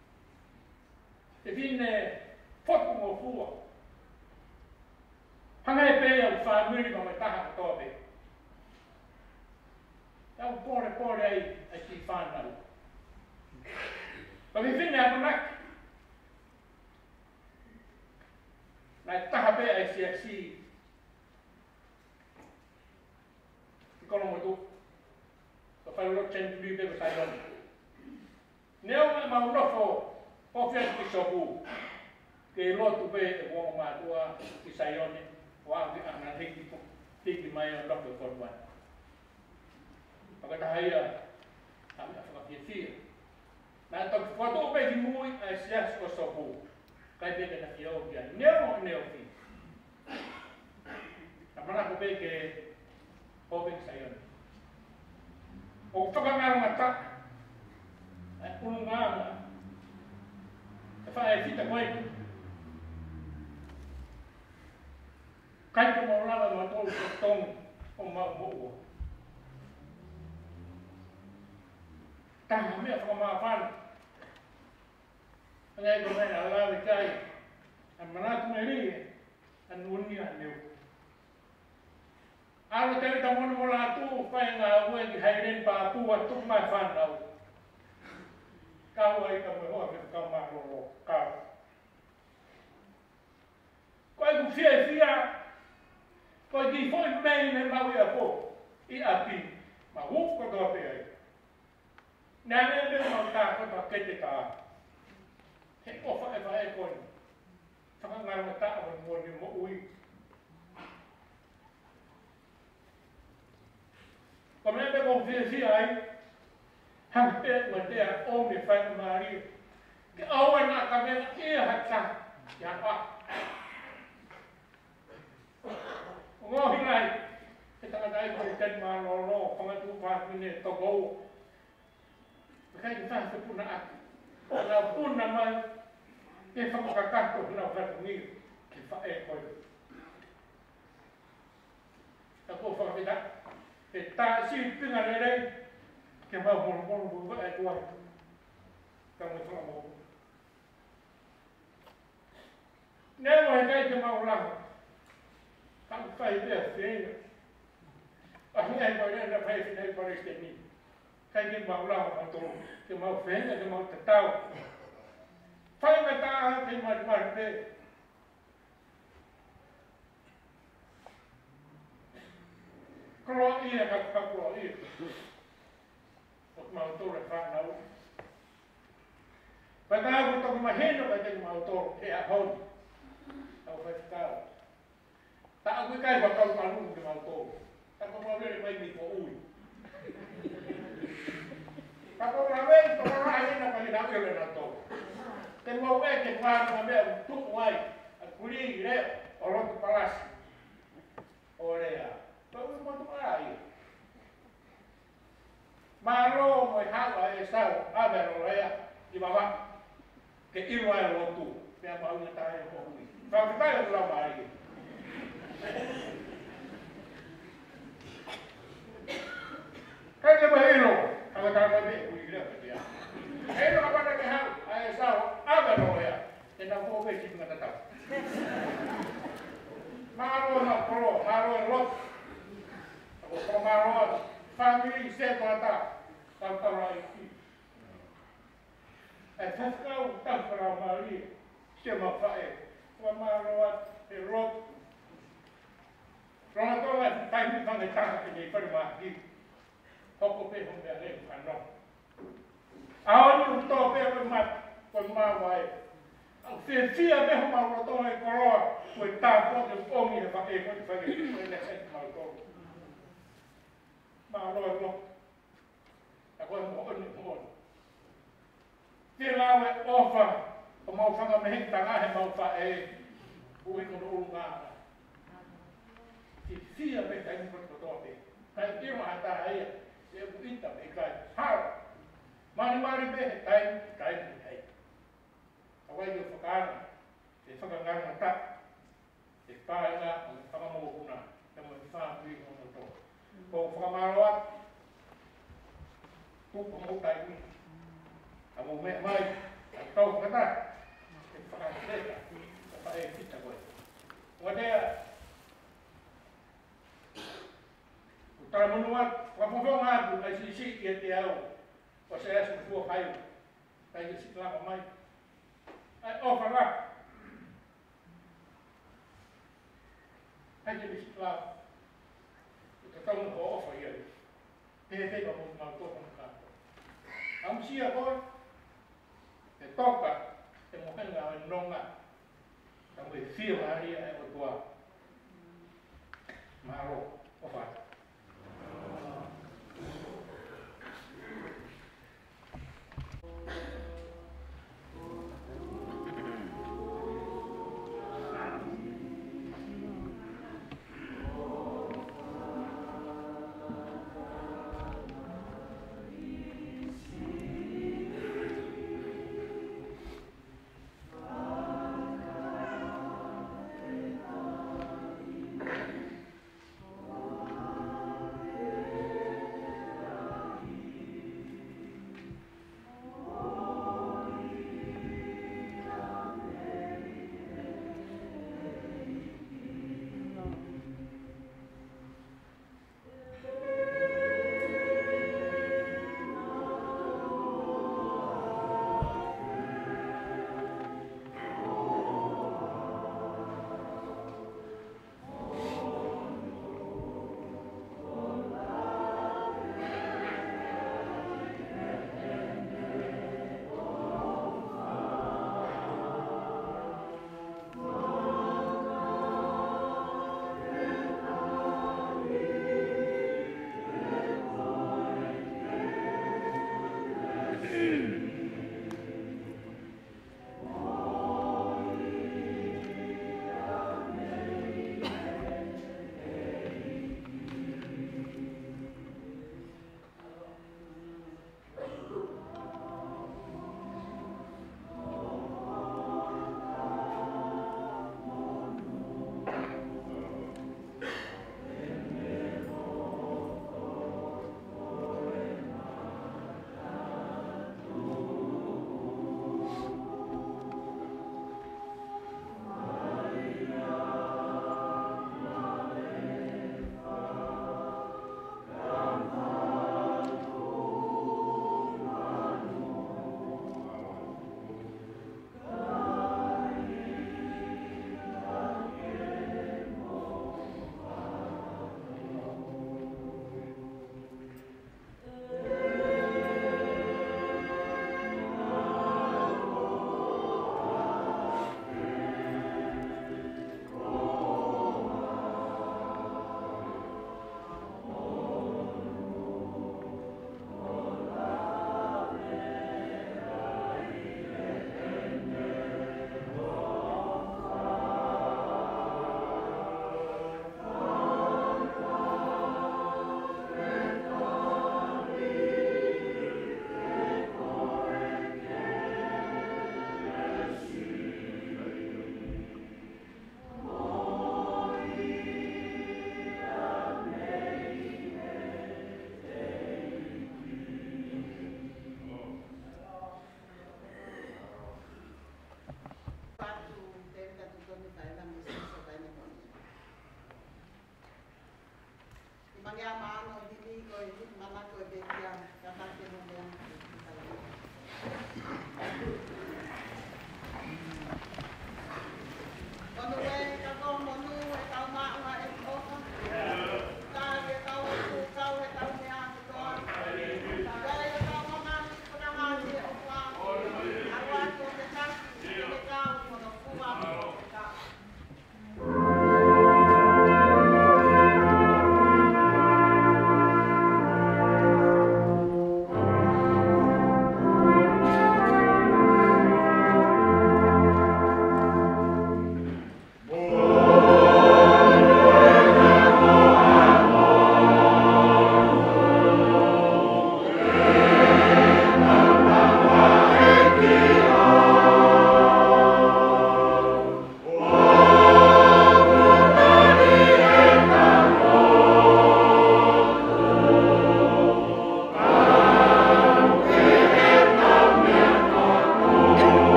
Te vine foto mo fua. Hanga e pe o family ma me taha koto be. Tau pore pore ai ai ki whanau. Pa mi whine a manak. Nai taha pe ai si a si. I kono mo tu. Pa whai uro chen tu libe ko sai loni. Neo ma ma unofo. O whia ki sopu. Ke lotu pe e wonga mātua ki sai loni. Wa ki ana hiki po. Hiki mai o loko e koruan. Pagkatahaya, kami akan menghiasi. Nah, tak foto apa yang mui sias kosobu, kaya dia nak jauh dia, neo neo fi. Kamana aku pergi hobing saya. Oh, tu kan orang mata, pun orang, apa kita kau kaya tu orang orang mata tong, orang mau. Tang mi a whakamawhan. Angai ko mai a lawe kai. An manatu me ri, an uni a neu. Awa tele ta mono mo la tu, whai ngā ue ki heiren pa pu a tuk mai whanau. Kau ai ka me hoa me kau maroro, kau. Koe ku fia fia, koe ki foi mei me maui a po, I a pi, ma wuk ko toa pe ai. Nā me me mau tā koe pa kete kā. He ofa e whae koe. Whakangarama tā awa mua ni mo ui. Ko me me kong whia whia ai. Hang te ua te a o me whae maari. Ke aua nā ka mea e hata. Ia pa. O ngōhi nai. He tangata e koe ten maa lo lo. Whangatu whākine tokou. Kaya kita sepuna aku. Kalau pun nama ke sama kakak tu nak berani ni kita ekor. Aku faham tak? Kita si pengen ada ke mau mau mau buat ekor. Kamu faham mau? Ni mau kaya ke mau lah. Kamu faham dia sih? Akhirnya ekor dia dah faham dia ekor ini. Kaya ke mau lah atau ke mau faham ke mau tahu. Faham tak ke mau mau deh. Kalau ia kat kalau ia, mau tahu lepas tahu. Pada aku tak mahen pada mau tahu eh ahon. Tahu tahu. Tak aku kaya bakal malu ke mau tahu. Tak mau boleh main di kau. Kalau ramen, kalau ramen nak pergi nak pergi nak tahu. Tengok eh kepan ambil tuk wai, kulit le, orang kepalas. Oleh ya, tahu mau tu apa? Malu mau hal apa tahu, apa oleh ya, di bawah ke ilmuwan waktu, dia mau nyata yang mau ni. Kalau kita yang belum hari. Kaya bahilo. Kalau tak ada ni, boleh dia dia. Eh, apa nak hal? Ayah tahu, apa nak ya? Tentang apa sih dengan tetap. Malu nak pro, malu lot. Aku pro malu, family set mata, tanpa lagi. Eh, sekarang tak pernah mali, siapa fae, malu lot. Kalau tu lah, time itu sampai tak ini permati. Kau pe hong dia le kan no. Awan ni to pe pe mat kon ma wai. Ang se si a pe hong ma to e ko ko ta ko de ko mi fa e ko fa e ko le se ma to. Ma lo lo. Ta ko mo on ni mo. Ti la we ofa. Ko ma fa ga me hek ta ga he ma fa e. U e ko no nga. Ti si a pe ta ni ko to pe. Ta ti ma ta ai. Dia berita mereka hal mari-mari be time time hai awai yo fakar te fakangan mata te painga sama mo kuna tamo fa pri mo to ko whakamaroa, tuko mo tai ni. Amo me mai, a tau kata, e whakateta, o ka e kita koe. Wadea, o tara monua, wapawhonga atu, ai si si i te au, o se asu fua haio, tai ki si klapa mai. Ai ofa rā, ai ki si klapa, o te taunu ko ofa i au, te te pa mo mau tōka mo kātou. Am sia koe, te toka, te mohenga o nonga, ta mo e whio haria e o tua. Maro, o whai.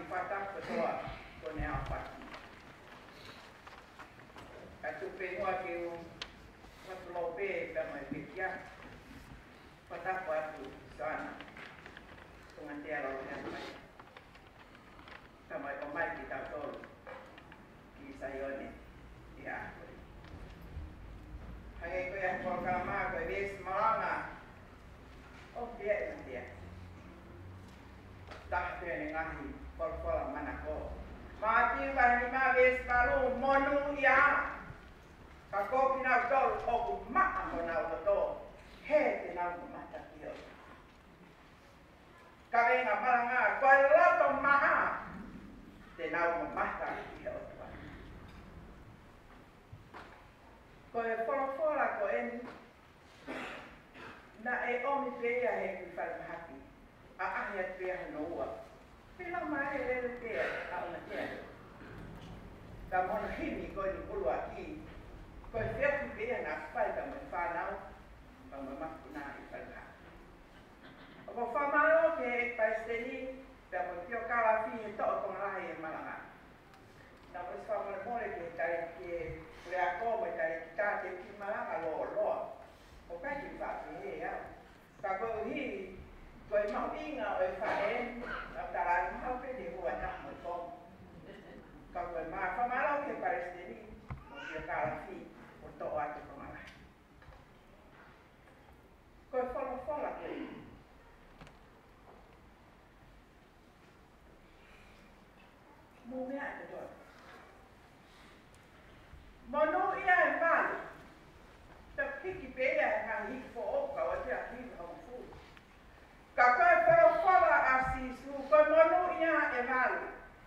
whataka toa kone a whaki. Ka tupe hoa ke o watu lope ka mai ke kia. Whataka atu sana. Tungan te alo hea mai. Ka mai o mai ki tau tolu. Ki Sayone. Ia. Hei ko ia ko ka ma ko ves maranga. O dia na dia. Tak te ngahi por por mana ko. Ma ti wa ni ma ves paru monu ia. Ka ko pina tol o ma ko na o to. He te na ma ta ki o. Ka venga maranga ko lo to ma. Te na o ma ta ki o. Ko e fora fora ko en na e omi pea he ki whai mahaki a ahi at pea he noua pila mai e lere pea a ona tea ka mona hini ko ni pulu aki ko e whea ki pea na whai ka me whanau ka me maku na i whai mahaki o ko whamaro ke e paisteni ka mo pio kala fi he toa konga rahi e malanga na mo se whamare more ke tare ke rea koma tare ki tate ki malanga loa loa o kai ki whaki he au ka koe hi koe mau inga o e whae na tarai mau pe de hua na mo tong ka koe maa whamaro ke paresteni mo pia kala fi o toa atu konga koe whala whala koe mo mea te toa mono ia e malu ta hiki pea e ngā hiki po oka o te a hivi hau fu. Ka koe whara whara a sisu, koe monu ia e malu.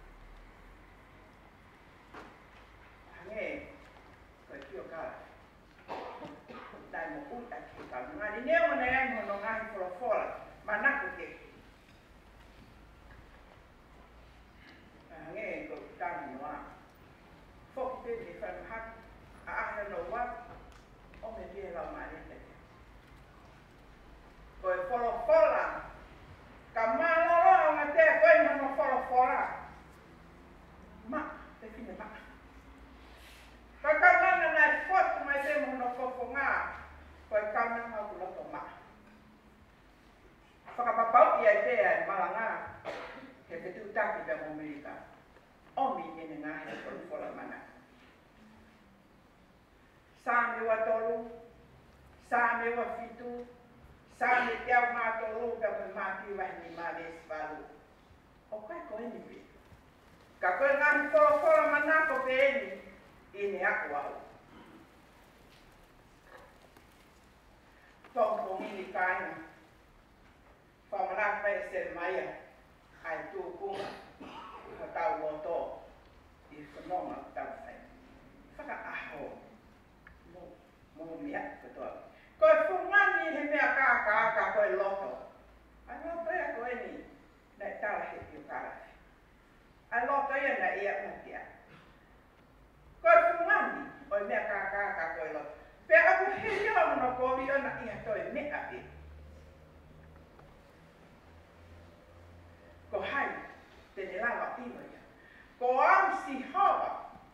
Hange, koe kio kara. Dai mo uta ki ka. Ngani neo na e mono ngahi whara whara, ma naku ke. Hange, koe tangi noa. Foki te ni whanahaki, a ahia no wa. O me pia lau mai e te. Koe wholo whola. Ka maloro o ngā te koe mono wholo whola. Ma, te whine ma. Ka kaunana nai whotu mai te mono whoko ngā. Koe kaunana ngā kuloto ma. Whakapapau ia te ai malanga. He te tūtaki te mo Amerika. Omi ene ngā he wholo whola mana. Sāme wa tolu, sāme wa fitu, sāme teau mā tolu, ka me mā kiwahi ni mā vesi walu. O kai ko eni pi. Ka koe ngahi whora whora manako pe eni, ene aku au. Tōngo mini kāina, whamanaka e se maia, ai tū kunga, ka tau loto, i whanonga tau whai. Whaka aho. Mo mea katoa. Koe whungani he mea kāka aka koe loto. Ai loto ia koe ni, nei tala he pio kārafi. Ai loto ia na ia utia. Koe whungani o mea kāka aka koe loto. Pea aku he ia mono koe ona ia toi mea e. Ko hai, tene lawa iwa ia. Ko au si hawa.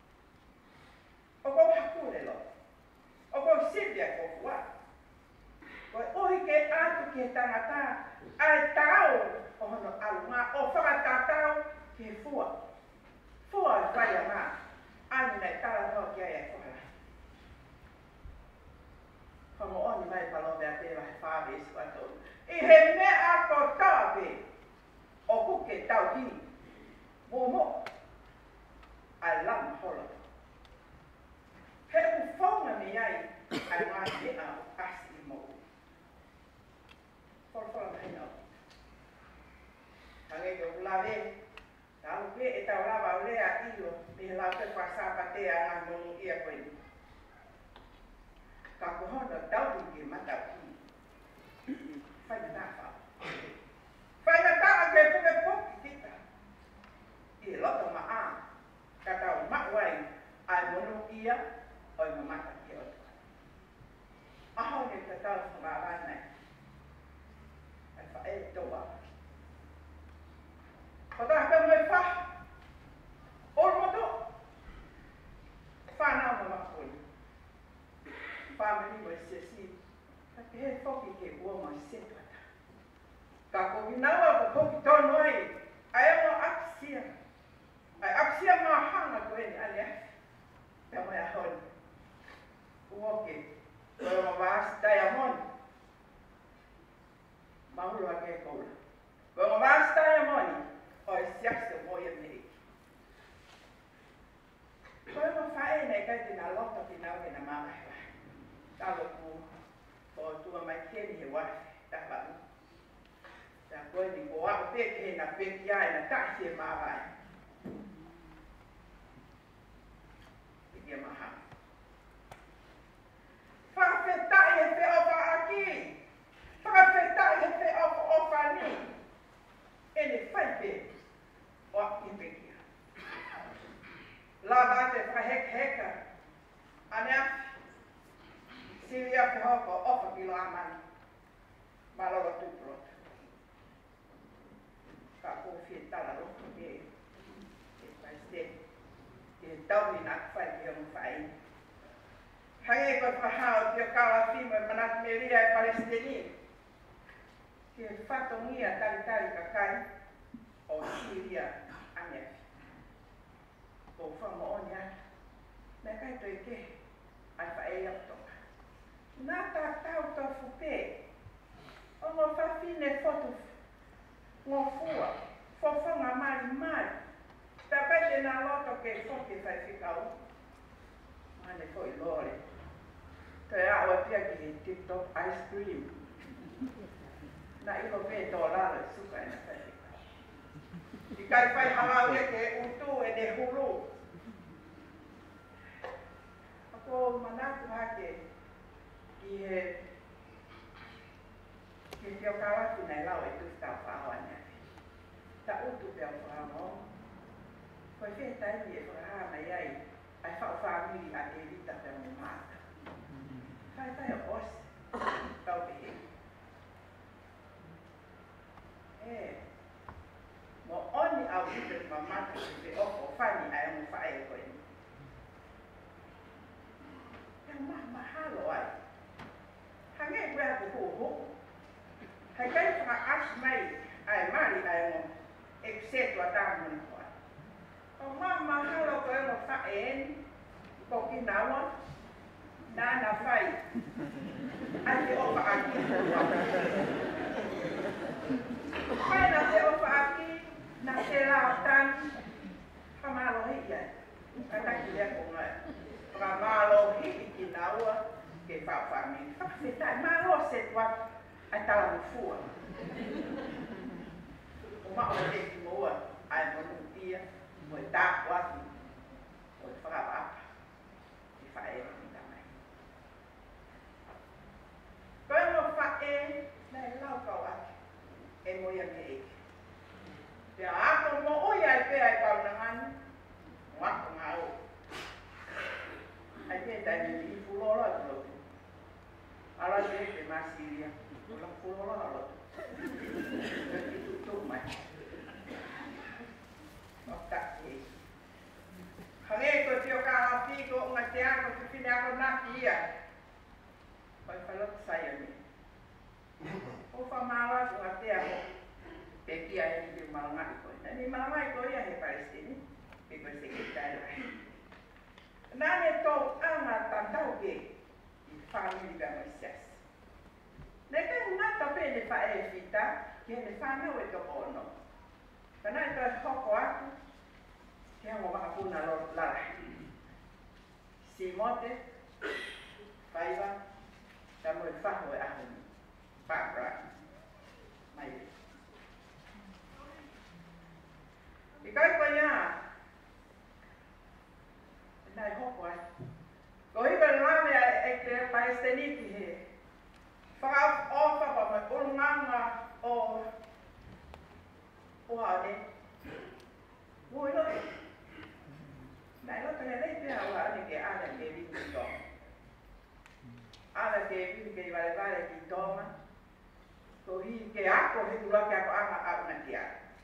O ko hakure loto. O ko sipia ko kua. Ko ohi ke atu ke tangata ai tau o hono alunga o whakatatau ke fua. Fua i whaia ngā. Ani nei tala no kia e whakala. Whango oni mai palobe a te wahi whāwe isu atonu. I he mea ko tāwe o kuke tau ki. Momo. Ai lama hola. He u whaunga me ai, ai ngā te au asi mo. Whora whora mai nau. Hange ko ulawe, ta au pe e tau lawa o lea ilo, me he lau te kwa sāpatea ngā monu ia koe. Ka kuhono tau ki matau ki. Whai na tā whau. Whai na tā a ke puke poki kita. I loto ma a, ka tau mawai, ai monu ia, oi mamata ki o. Aho ne te tau whangārai nei. Ai wha e toa. Ko tā ka mai wha, ke he foki ke ua mai setu ata. Ka ko ginawa ko foki tonu ai, ai mo aksia. Ai aksia mahanga ko eni alia. Te mai ahon. Uoke, ko mo vas diamond. Mahulu ake koula. Ko mo vas diamond, o siakse mo ia miri. Ko mo fae nei kai tina lota tina ke na mama. Talo ku ko tua mai keni he wa ta ba. Ta ko ni ko a pe ke na pe kia na ta se ma ba. Ia maha. Fa fe ta e fe o fa aki. Fa fe ta e fe o o fa ni. Ele fai pe o a pe kia. La ba te fa hek heka. Ane Silia pehoko ofa kilo aman malolo tuprot. Ka ko fi tala ro ke ke paiste ke tau ni nak fai ke mo fai. Hange ko fa ha o kala fi mo manat meria e palestini. Ke fato mia tali tali kakai o Silia ane. Ko fa mo onya. Me kai to ke ai fa e yapto. Nata tau tau fupe. O ngo fafine foto. Ngo fua. Fofo nga mari mari. Tapete na loto ke fote fai fikau. Mane foi lore. Te awa pia ki TikTok ice cream. Na ilo ve dollar suka ina fai fikau. Ikai fai halau ye ke utu e de hulu. Ako manatu hake. Ki ki tio kawa tu nei lau e tu sta fa wana. Ta utu pe fa mo. Ko fe tai ni e fa na ai. Ai fa fa mi a e vita pe mo ma. Kai tai os. Tau pe. Eh. Mo oni au te mama te o o fa ni ai mo fa e ko ni. Ya ma mahalo ai. Hange gua ko ho. Hai kai fa as mai ai mari ai mo exceto a dar mo ko. O mama halo ko mo fa en ko kinawa na na fai. Ai te o fa aki. Mai na te o fa aki na te la tan. Kamalo hi ya. Kata kia ko mai. Kamalo hi kinawa. Ke fa fa mi fa se ta ma lo se tua a ta la fua o ma o te ki mo ai mo nu ia mo ta wa ki o fa ba ki fa e ni ta mai ko mo fa e na la ka wa e mo ia me e te a ko mo o ia pe ai pa na man wa ko ma o ai te ta ni fu lo lo lo ala de de Masilia, la fulola ala. Itu tu mai. Otak ni. Hale ko tio ka afi ko ngatia ko fina ko na kia. Pai falok saya ni. O fa mala ko ngatia ko. Pe kia ni di malanga ko. Ni malanga ko ya he Palestina. Ke ko se kita lai. Nane to ama tantau ke. Family da Moisés. Neka ngata pe le fa e fita, ke le fa na we to ono. Kana to hoko aku. Ke mo ba ku na lo la. Simote. Faiba. Da mo fa ho a ho. Pa ra. Mai. Ikai ko nya. Dai hoko aku. Koi ba na me e ke Palestini ki he. Fa ofa ba ma ulnganga o o ade. Wo no. Dai lo te le pe a wa ni ke ala ke vi ki to. Ala ke vi ke vale vale ki toma. Ko hi ke a ko he tu la ke a ama a una tia.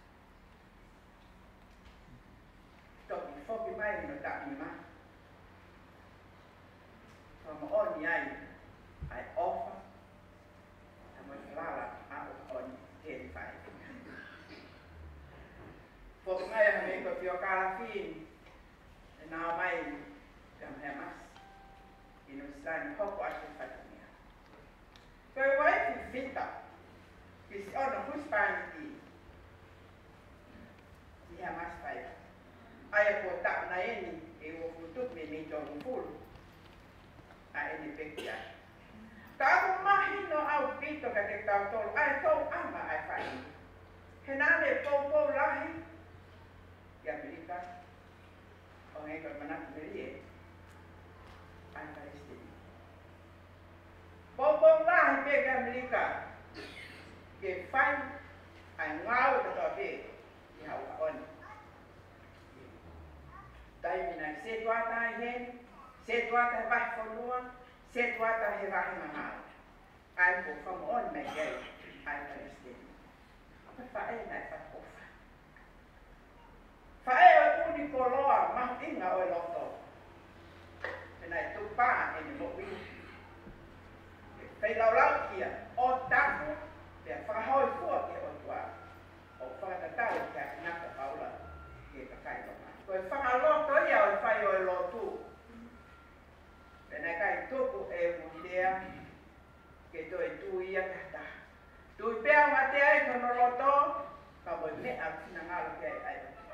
To ki fo ki mai no ta mi ma. From all the ai, I offer fio kalafin. E nā mai kam he mas. Ino slani hoko atu whatumia. Koe wai fi fita. Kisi ono huspani ti. Ti he mas whai. Aia ko tak na eni e o futuk me me tōru fulu. A eni pekia. Ka ako mahi no au pito ka te tau tolu. Ai tau ama ai whai. He nane pou pou lahi. Ia Amerika. O ngai koe manatu meri e. Ai Palestina. Pou pou lahi pe ka Amerika. Ke whai. Ai ngau ka tau pe. I hau ka oni. Tai mina se tuata ai hen. Se tuata he vahi whanua. Se tuata he vahi mahau. Ai po whamu on me kei. Ai Palestina. Apa whae nai whakofa. Whae o uni ko loa mahu inga o loto. E nai tupā e ni mo wini. Whai lau lau kia. O taku. Pea whakahoi fua ke o tua. O whakatatau kia kinaka paula. Ke kakai loa. Koe whakaloto ia o whai o lotu. Pena kai tuku e mundea. Ke toi tu ia kata. Tui pea mate ai kono loto. Ka moi mea kina ngalo ke ai.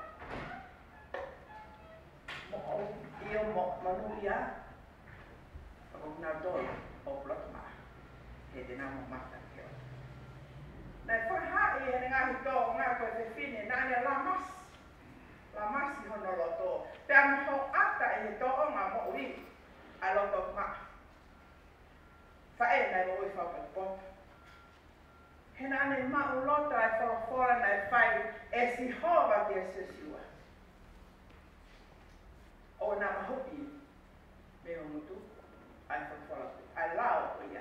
Mo o iyo mo manu ia. Ka o na doi o plot ma. He te namo mata ke o. Nai whahai e ngahi tō ngā koe te whine nane lamas. Lamas i hono loto. Pea moho ata e he tō o ngā mo ui. A loto ma. Whae nai mo ui whakapoto. He nane mau lota e whakafora nai whai e si hova te sesiua. O nā mahupi me o mutu ai whakafora tu. Ai lao o ia.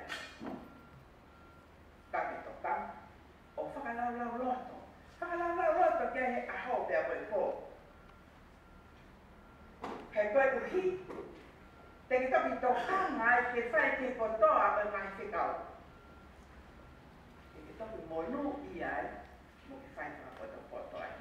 Kake toka. O whakalau lau loto. Whakalau lau loto kia he aho pia koe pō. Hei koe uhi. Te ki toki tokanga e ke whai ke kotoa o ngai whikau. Toki monu i ai, mo ki whai whakapoto poto ai.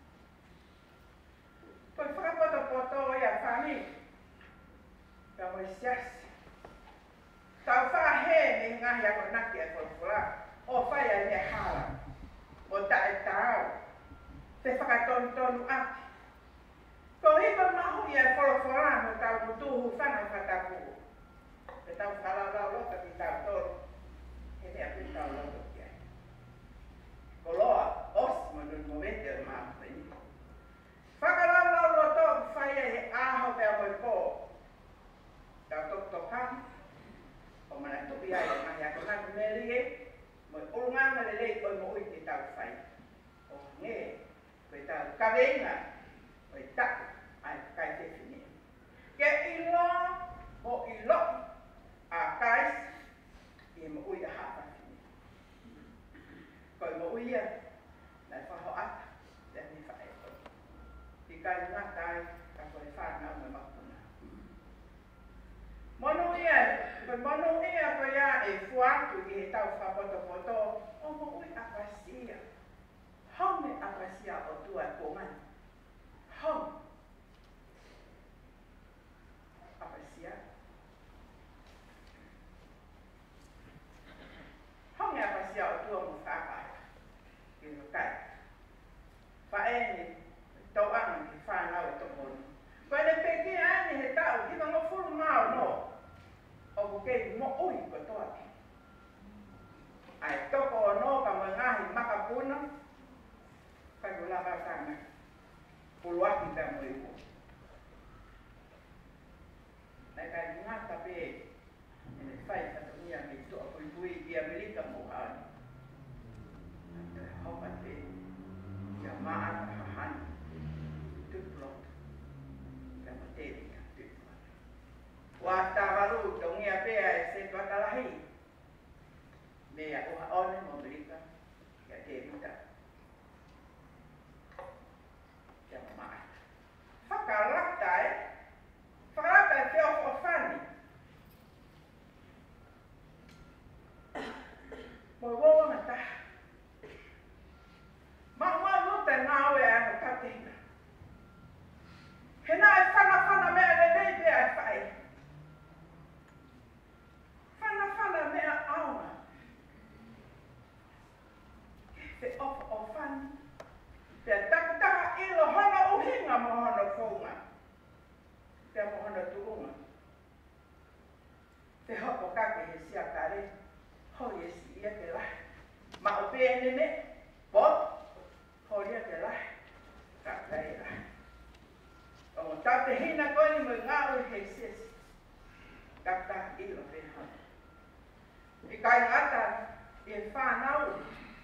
Koe whakapoto poto i a whani, ka mo i siasi. Tau whahe me ngahi ako naki a whakapura, o whai ai me hala, o tae tau, te whakatonu ati. Ko hipa mahu i a whakapura mo tau mutuhu whana whataku. Te tau whakalau lota ki tau tolu, he mea pi tau lota. Koloa, os manun momete o maa whaini. Whakalau lau loto whai e aho pia moi pō. Tau tok tokang, o mana tupi ai e mahi ako nāku meri e, moi urunganga le lei oi mo ui te tau whai. O nge, koe tau kawenga, koe taku, ai kai te whine. Ke ilo, mo ilo, a kais, i mo ui a hapa. Koe mo uia, nai whaho ata, te ni whae koe. Ki kai ngā tai, ka koe whanau me makuna. Mono ia, koe mono ia koe ia e fuatu i he tau whapoto poto, o mo ui apasia. Home apasia o tua kongan. Home. Apasia. Home apasia o tua mo whaka. Kai. Whae ni tau anga ki whanau e tokonu. Koe ne peke ane he tau, ki ka ngofuru ngāo no. O kukei mo ui ko toa ki. Ai toko o no ka mo ngahi makapuna. Kai kula katanga. Puluaki ta mo iwo. Nai kai ngata pe. Ene whai katamia ki toa pui pui i Amerika mo haani. Hopa te, ia maa ka hahani, tuplot, ia materi ka tuplot. Wa tāwaru tongia pea e se tuatalahi, mea uha one mo Amerika, ia te rita, ia maa. te hina koe ni mo ngau he ses. Kata ilo pe ha. I kai ngata e whanau.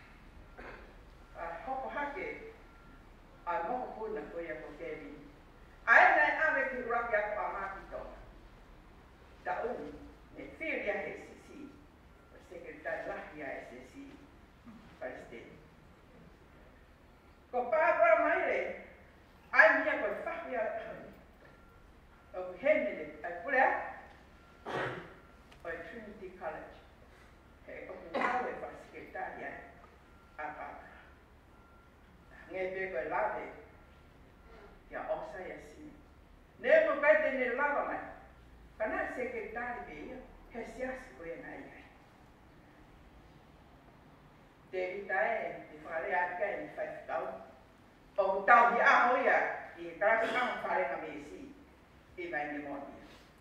A hoko hake. A moko puna koe a ko Kevin. Ai nei ave ki uraki ako a makito. Ta umi, me whiria he S S I. O sekretari lahi a S S I. Palestine. Ko pāpura maire, ai mia koe whahia o henele, ai purea, o Trinity College. He o kuhawe pa sekretari ai, a pāpura. Nge pe koe lawe, ia osa ia sini. Ne mo kai tene lava mai, kana sekretari pe ia, he siasi koe nai ai. Te vitae, te whare aka e ni whaifutau. O kutau hi aho ia, i e karasi kama whare na mesi, i mai ni moni.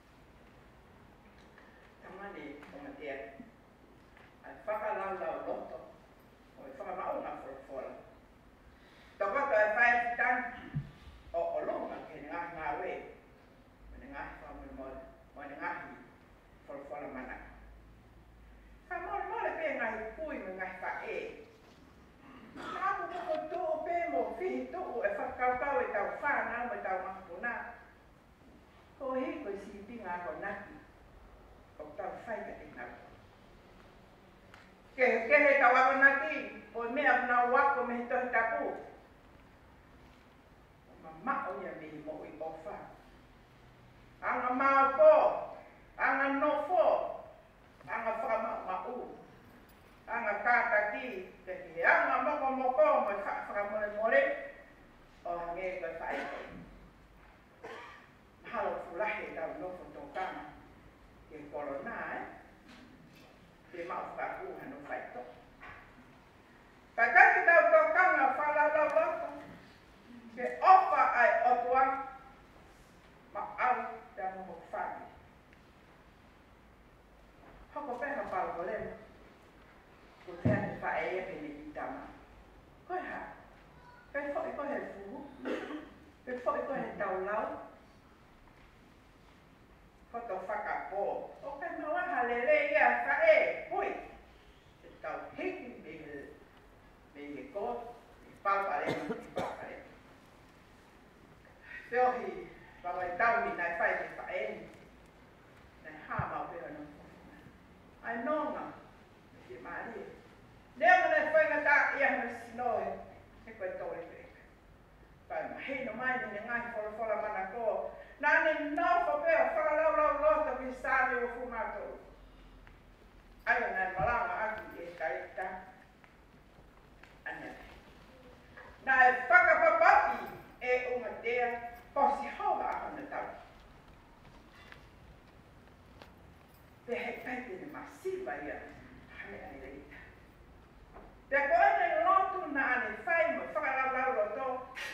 Tamane, o matea, ai whakalau lau loto, o e whakamaunga whorofora. Tokota e whaifutang, o o longa ke ni ngahi ngā we, o ni ngahi whamurimola, o ni ngahi whorofora mana. Whamurimola pe ngahi pui me ngahi wha e. Nāku koko tō pē mō whihi tō e whakaukau e tau whānau me tau mahapuna. Ko hi koe si pinga ko naki, o tau whaika te nau. Kehe kehe tau ako naki, o mea nau wako me he tohi tapu. Ma mao ia me hi mo i ofa. Anga mao po, anga no fo, anga whakamau mau. Anga kāta ki, te he anga moko moko mo i whakamore more, o nge koe whai. Halo fulahe tau nofo tōkana, ke korona e, te mau whaku hano whaito. Kai kaki tau tōkana whalau lau loko, ke ofa ai otua, ma au te moho whaki. Hoko peha pau kolema. Ko te ane whae e pene i tama. Koe ha, kai whoi koe he fuhu, kai whoi koe he tau lau, koto whakapō. O kai mawaha lele ia whae, hui, te tau hiki me he, me he kō, me pāpare, me pāpare. Te ohi, wawai taumi nai whae te whae ni, nai hāmau pēra no whawhuna. Ai nonga, te maari. Nea mana e whainga tā ia hana sinoe, e koe tōre pēka. Pai mahino mai ni ngai whora whora mana kō. Nā ne nōwha pēo whakalau lau loto ki sāne o fumato. Ai o nai malama aki e kaita. Ane. Nā e whakapapapi e umatea, posi hawa ahana tau. Pehe kaitene masiva ia, hane ai reita. Te koe nei lotu na ane whai mo whakalau lau roto.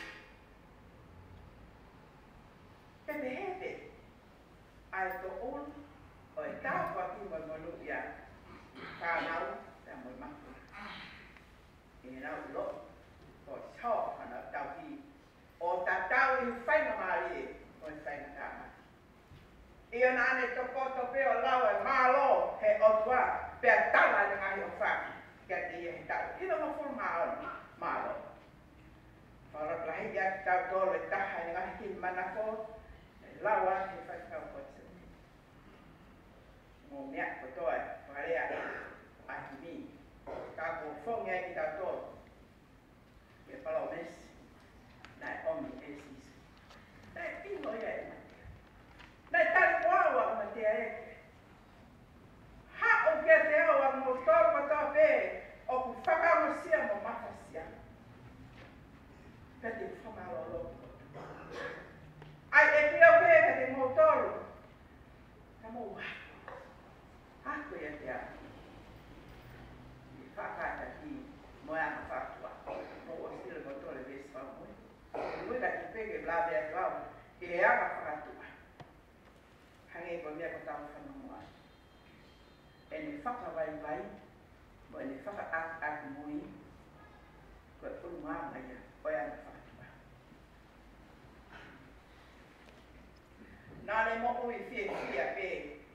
Te pehepe, ai to olu, o e tāpua ki mo monu ia, whanau, te mo maku. E nau lo, o chō hana tau ki, o ta tau i whainga maari e, o e whainga tāma. I o na ane toko to peo lau e mālo, he otua, pea tala ni ngai o whaki. Kia te ia he tau. Ino ma furu mao ni, mālo. Whara plahi ia ki tau tōro e taha ni ngahi ki manako, e lawa he whaikau kotsu. Mō mea kotoa, wharea e, ahi mi. Ka ko whongia ki tau tōro. Ke palau mesi, nai omi e sisu. Nai ino ia e matea. Nai tari koaua o matea e. Ha o kia te au a mō tōru matoa pē, o ku whakamosia mō mawhasia. Pea te whamalo loko. Ai e kia pē ka te mō tōru. Ka mō wako. Hako ia te au. I whakata ki mō anga whakua. Mō o stile mō tōre vesi whamui. Mui ka ki pēke blabe atu au. Ki e anga whakatua. Hange ko mea ko tau whanamua. E ne whakawai vai, mo e ne whaka ak mui, ko e punu anga ia, o e ana whakatua. Nale mo ui fie fia pe.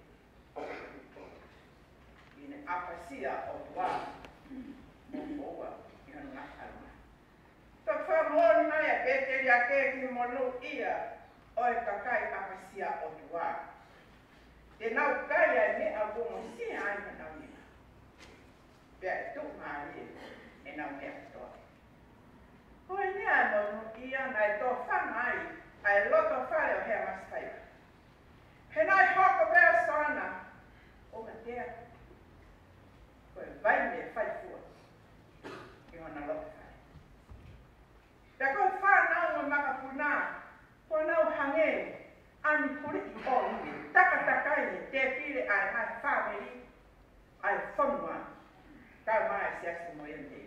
Ine apasia o tua. Mo moa i hanu ngā alma. Ta whamoni mai a pe te ria ke ki mo lu ia o e kakai apasia o tua. Te nau kai ai me a gongo si ai ma nau nina. Pea e tuk maari e nau mea toa. Hoi ni ai mo nu ia nai tō whanai ai loto whare o hea mastai. He nai hoko bea sana o ma tea. Koe vai me whai fua. I hona loto whare. Pea koe whanau o makapuna. Koe nau hange. Ani puri i o iwi. Taka takai te pire ai mai whameri. Ai whanua. Kau mai siasi mo iante.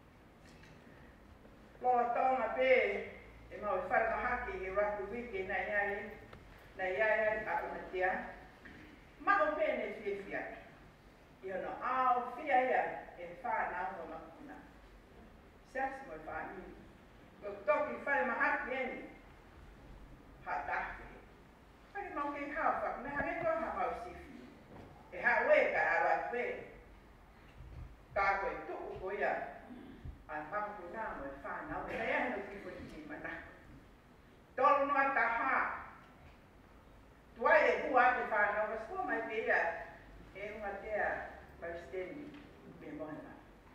Loa tonga pe. E mau e whare mahaki i raku wiki na iai. Na iai a umatia. Mako pene fie fia. I ono au fia ia e whanau o makuna. Siasi mo e whani. Ko toki whare mahaki eni. Hataki. Haki mau ki hao whak. Me hake koa ha mau sifi. E ha we ka awa we. Ka koe tuku ko ia. Ai makuna mo e whanau. E rea hano ki ko ni mana. Tolu noa taha. Tuai e kua te whanau. Kas kua mai pe ia. E unga tea. Paisteni. Me mona.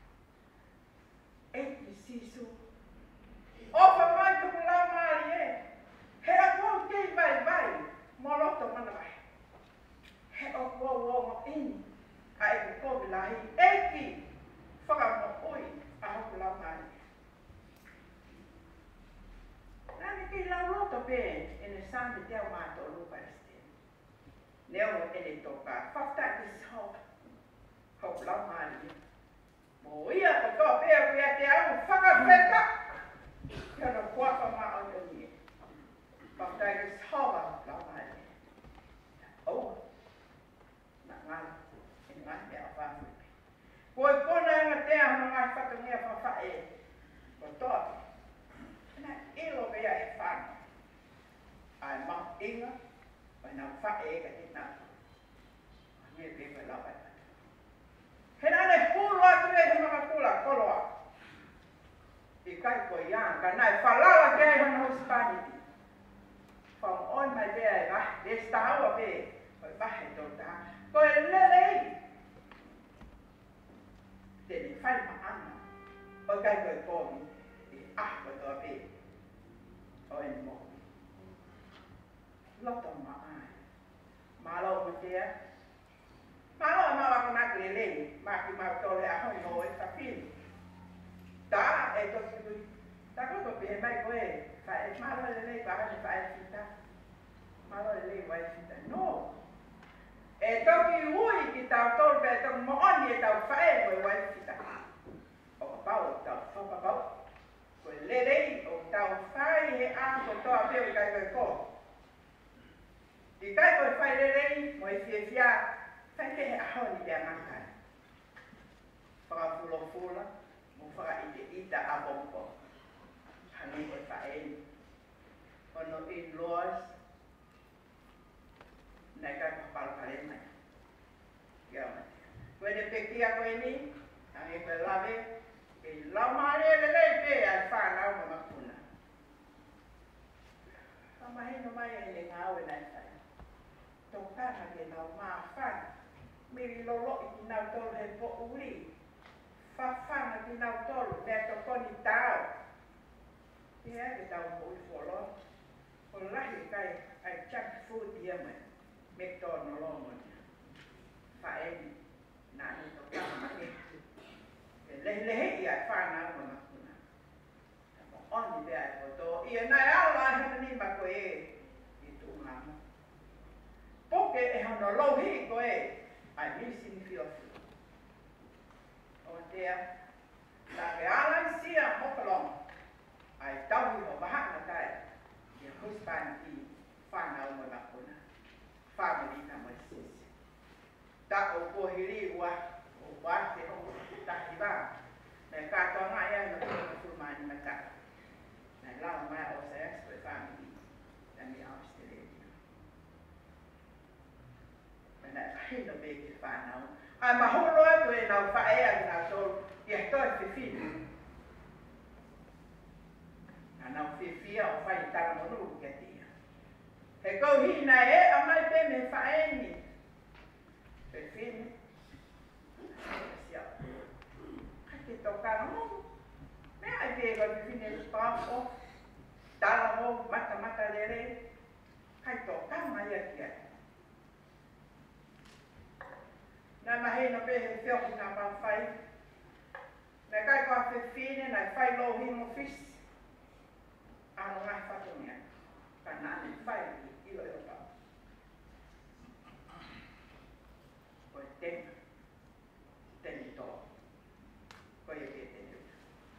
Eki sisu. Ofa mai tuku lau maari e. He a kua kei vai vai. Moloto mana vai. He o kua wongo ini. A e kukovi lahi. Eki. Whaka mo ui. A hoku lau maari. Nani ki lau loto pe. Ene sande teo mato lupa este. Neo ene toka. Whafta is hope. Hoku lau maari. Mo ia ko toa peo kia te au. Whaka wheta. Kia no kuapa ma au te nie. Whafta is hope. Lau maari. Oh. Na ngai. Ene ngai mea whafu. Koe kona inga tea hana ngai whakangia whawha e. Ko toa. Na ilo bea e whana. Ai mau inga. Vai nau wha e ka te nā. Nge pepe lau ai. He nane hulu atu e he makakula koloa. I kai ko iang. Ka nai whalala kei hana Hispaniti. Wham oi mai bea e wah. Des taua be. Koe wahe tō tā. Koe lelei. Tene whai maana. O kai koe kōmi. I ah koe tō be. O ene mo. Loto maai. Malo mo tea. Malo a mawa ko naki lelei. Maki mau tole a hoi no e whapini. Tā e toki kui. Tā koe koe pehe mai koe. Whae malo lelei kwa hane whae fita. Malo lelei whae fita. No. E toki ui ki tau tolu pe toki mooni e tau whae koe whae fita. O ka pau tau whaka pau. Koe lelei o tau whae he a koe toa peo i kai koe ko. I kai koe whae lelei mo e fie fia. Whae ke he aho ni bea makai. Whaka fulo fula. Mo whaka ite ita a bonko. Hane koe whae ni. Ono in-laws. Nai kai kapal kare mai. Kia mai. Koe ne pekia koe ni. Ange koe lawe. Ke lau maare e lelei pe ai whanau ma makuna. Kamahino mai e le ngāwe nai whai. Tō kāna ke nau maa whan. Miri lolo i ki nau tolu he po uri. Whawhanga ki nau tolu. Nea to koni tau. Ia ke tau mo i wholo. Ko lahi kai ai junk food ia mai. McDonald's longon. Whaeni. Nani to kāna mai. Lehe ia whanau ma makuna. Mo oni bea e koto. Ia nai ala hana ni ma koe e. I tu ngama. Poke e hana louhi koe. Ai misi ni fio fio. O tea. La ke ala i sia mokalong. Ai tauhi ho mahana tai. Ia huspan i whanau ma makuna. Family na mo sisi. Ta o kohiri ua. O wate o tahi ba. Na katoa nga ia na kua kurmani mata. Na lau mai o sa ex koe family. Na mi Australia. hei no me ke whanau. Ai maholo atu e nau whaea ki nau tolu, i a toi whiwhinu. Nā nau whiwhia o whai tara monuru kia tia. He kou hina e, a mai pe me whaeni. Whiwhinu. Kai te tokana mo. Me ai te ego whiwhine e spāwho. Tara mo, mata mata lere. Kai tokana mai a kia. Nā mahi no pe he whioki nā pāwhai. Nā kai kua whiwhine, nā whai lo hingo whis. Ano ngai whatungia. Ka nāne whai i ilo ilo pā. Koe tenga. Teni tō. Koe e ke teni uta.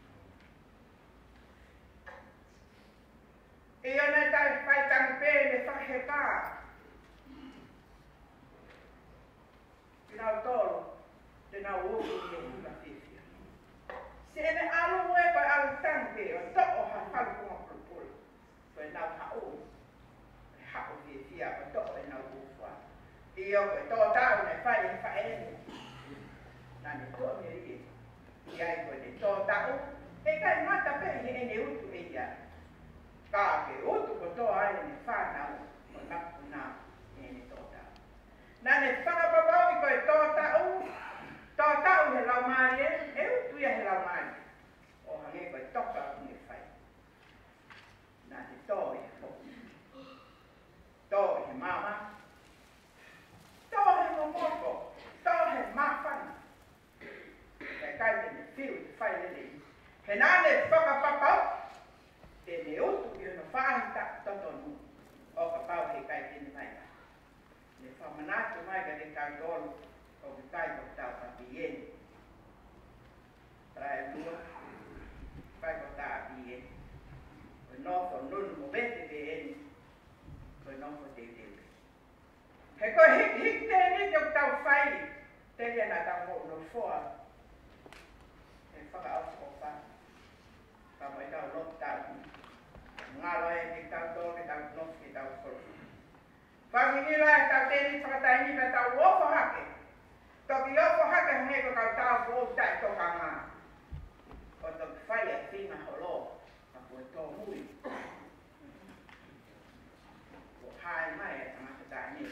I ona tai whai tangi pē le whahe pā. Nau tolo, te nau uku i e hula whiwhia. Se ene alu moe koe alu tangi o toko ha whalu kunga pulupulu. Koe nau hao, koe hao whiwhia o toko e nau uwha. I o koe tō tau ne whai e whaenu. Nane tō me rie. I ai koe ne tō tau, e kai mata pe he ene utu e ia. Ka ke utu ko tō ai ne whanau, ko naku nā e ne tō tau. Nane whakapapau i koe tō tau, tō tau he lau mai e, e utu ia he lau mai. O hange koe toka u ne whai. Nane tō i he hoki. Tō i he mama. Tō he momoko. Tō he mawhana. Kai kai tene whiu te whai lele. He nane whakapapau, tene utu i hono whahi tak totonu. O ka pau he kai tene mai. Le whamanatu mai ka te kautolu o ki kai ko tau papi eni. Prae lua, kai ko tau api eni. Koe nofo nunu mo bete te eni. Koe nofo te tewe. He koe hik hik te eni te o tau whai. Te ria na tau mo no foa. He whaka au ko wha. Ka mo i tau lot tau. Ngalo e ki tau tō, ki tau nof, ki tau koro. Whangingira e tau tēni whakataini me tau wofo hake. Toki wofo hake hane ko kau tau wō tai toka ngā. O toki whai e whina holo, a koe tō hui. Ko hae mai e tangata tāni.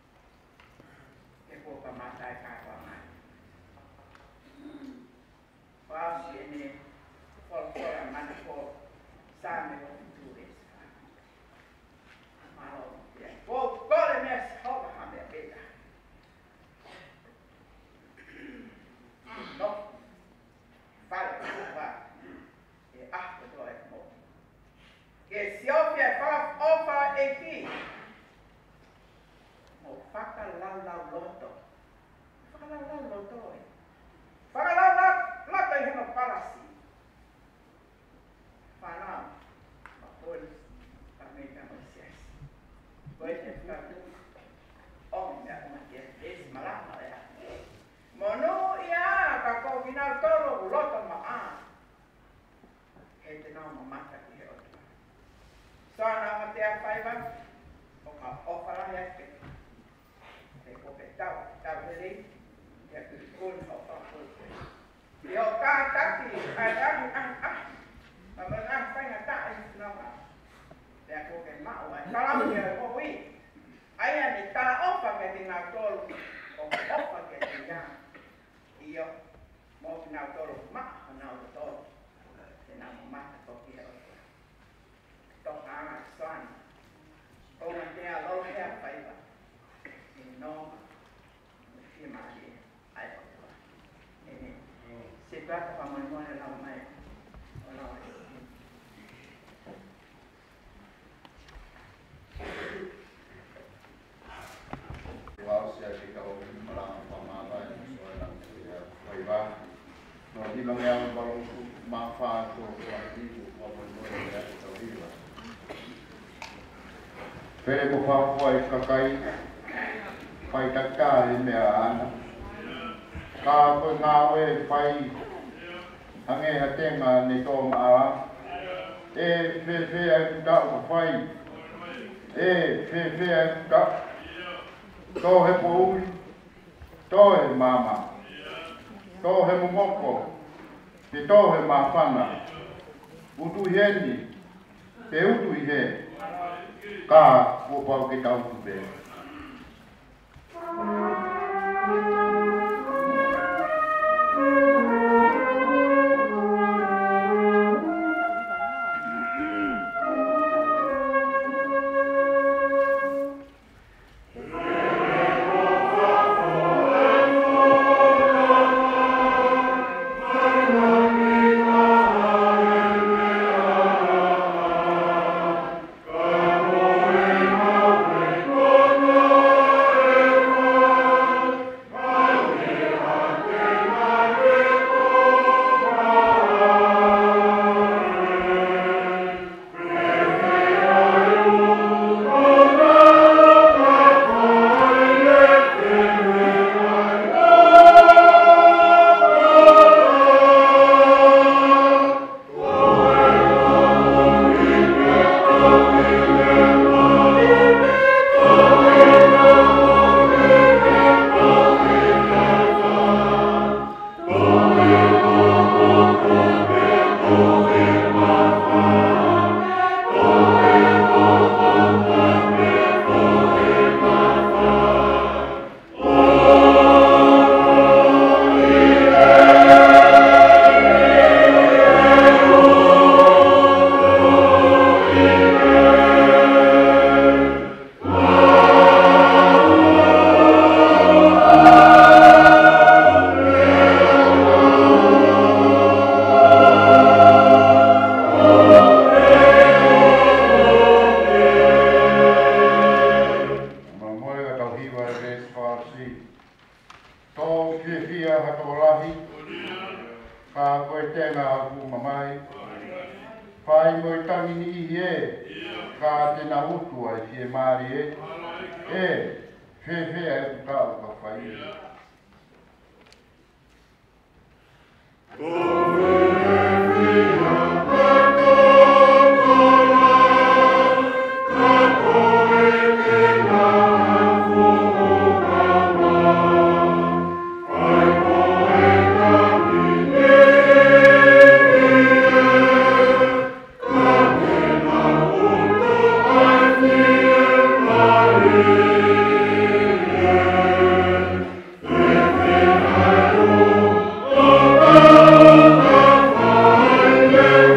E ko ka mātai kākua mai. Wāsi e ne wholwhora mana ko sāme o tūres. Malo. Ko kore mes hoka hame peta. No. Fale kuwa. E ahto to e mo. Ke siopia fa ofa e ki. Mo faka lau lau loto. Faka lau lau loto e. Faka lau lau loto e hino palasi. Whanau. Ma polis. Kameka mo siasi. Koe te whakatu, omi mea kuma kia, esi malama rea. Monu ia, ka kou kinau tolo u loto ma a. He te nao ma mata ki he otua. Soana ma te a whaiva, o ka ofara heke. Te kope tau, tau heri, ia ku kuni ho whakatu. I o kā taki, ai ahi ahi ahi. Ma mga whainga ta ai sinoma. Te a koke mao ai. Kalamu ia o hui. Aia ni tā ofa ke te ngā tolu. O ofa ke te ngā. Io. Mō ki ngā tolu maa o ngā o tolu. Te ngā mata ko ki heo. Toka anga soani. O ngā te a lolo hea whaiva. E noma. Whia mahi. Ai o tua. E ne. Se tuaka whamoi mone lau mai. O lau ai. Wausia ki ka hoki marama whamāwai so e nang te whaiwa. No hima ngea me barongu mā whāto kua hiku kua moimoe me ake tau hiwa. Pere mo whāpua i kakai, whai takāre mea ana. Ka koe ngā oe whai hange ha tenga ne tō maa. E whē whē ai kutau ka whai. E whē whē ai kutau. Tō he pōuri, Toe mama. Toe momoko. Te toe mafana. Utu heni. Te utu he. Ka o pau ke tau tu be. Yeah.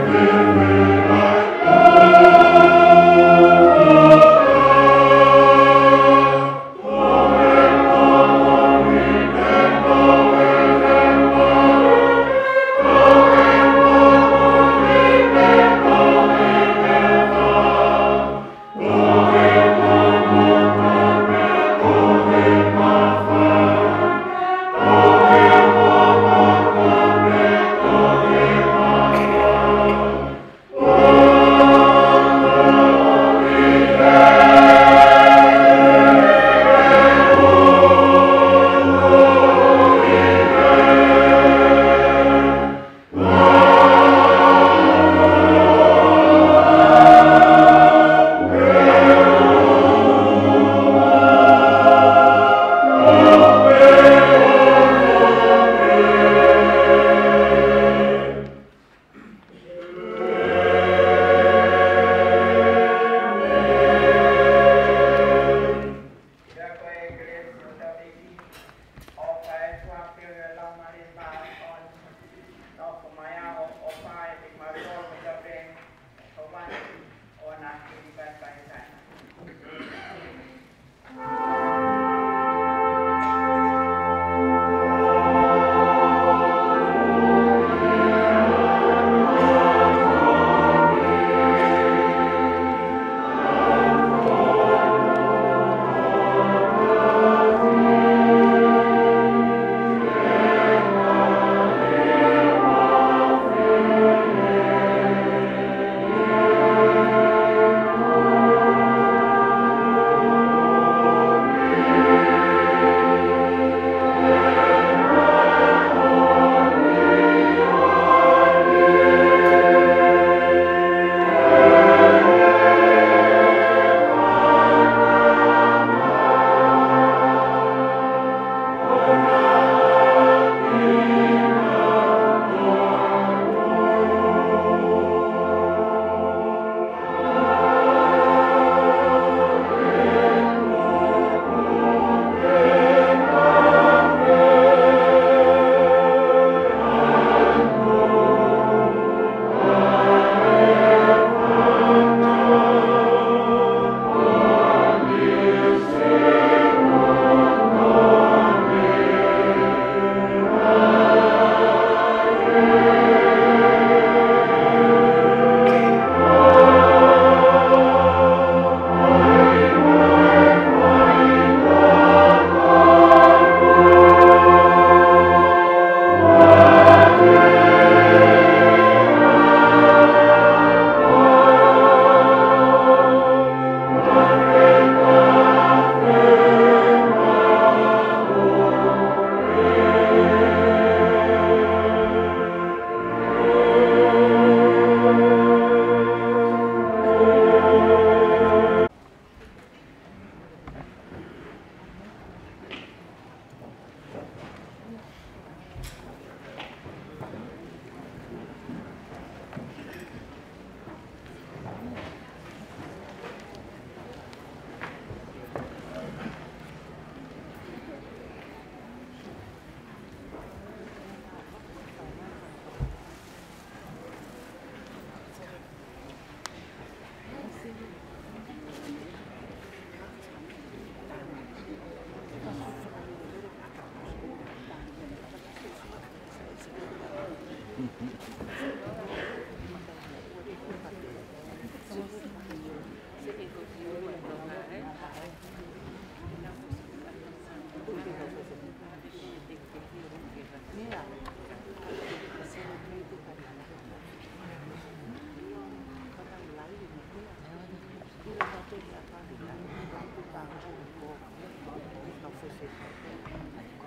Thank you.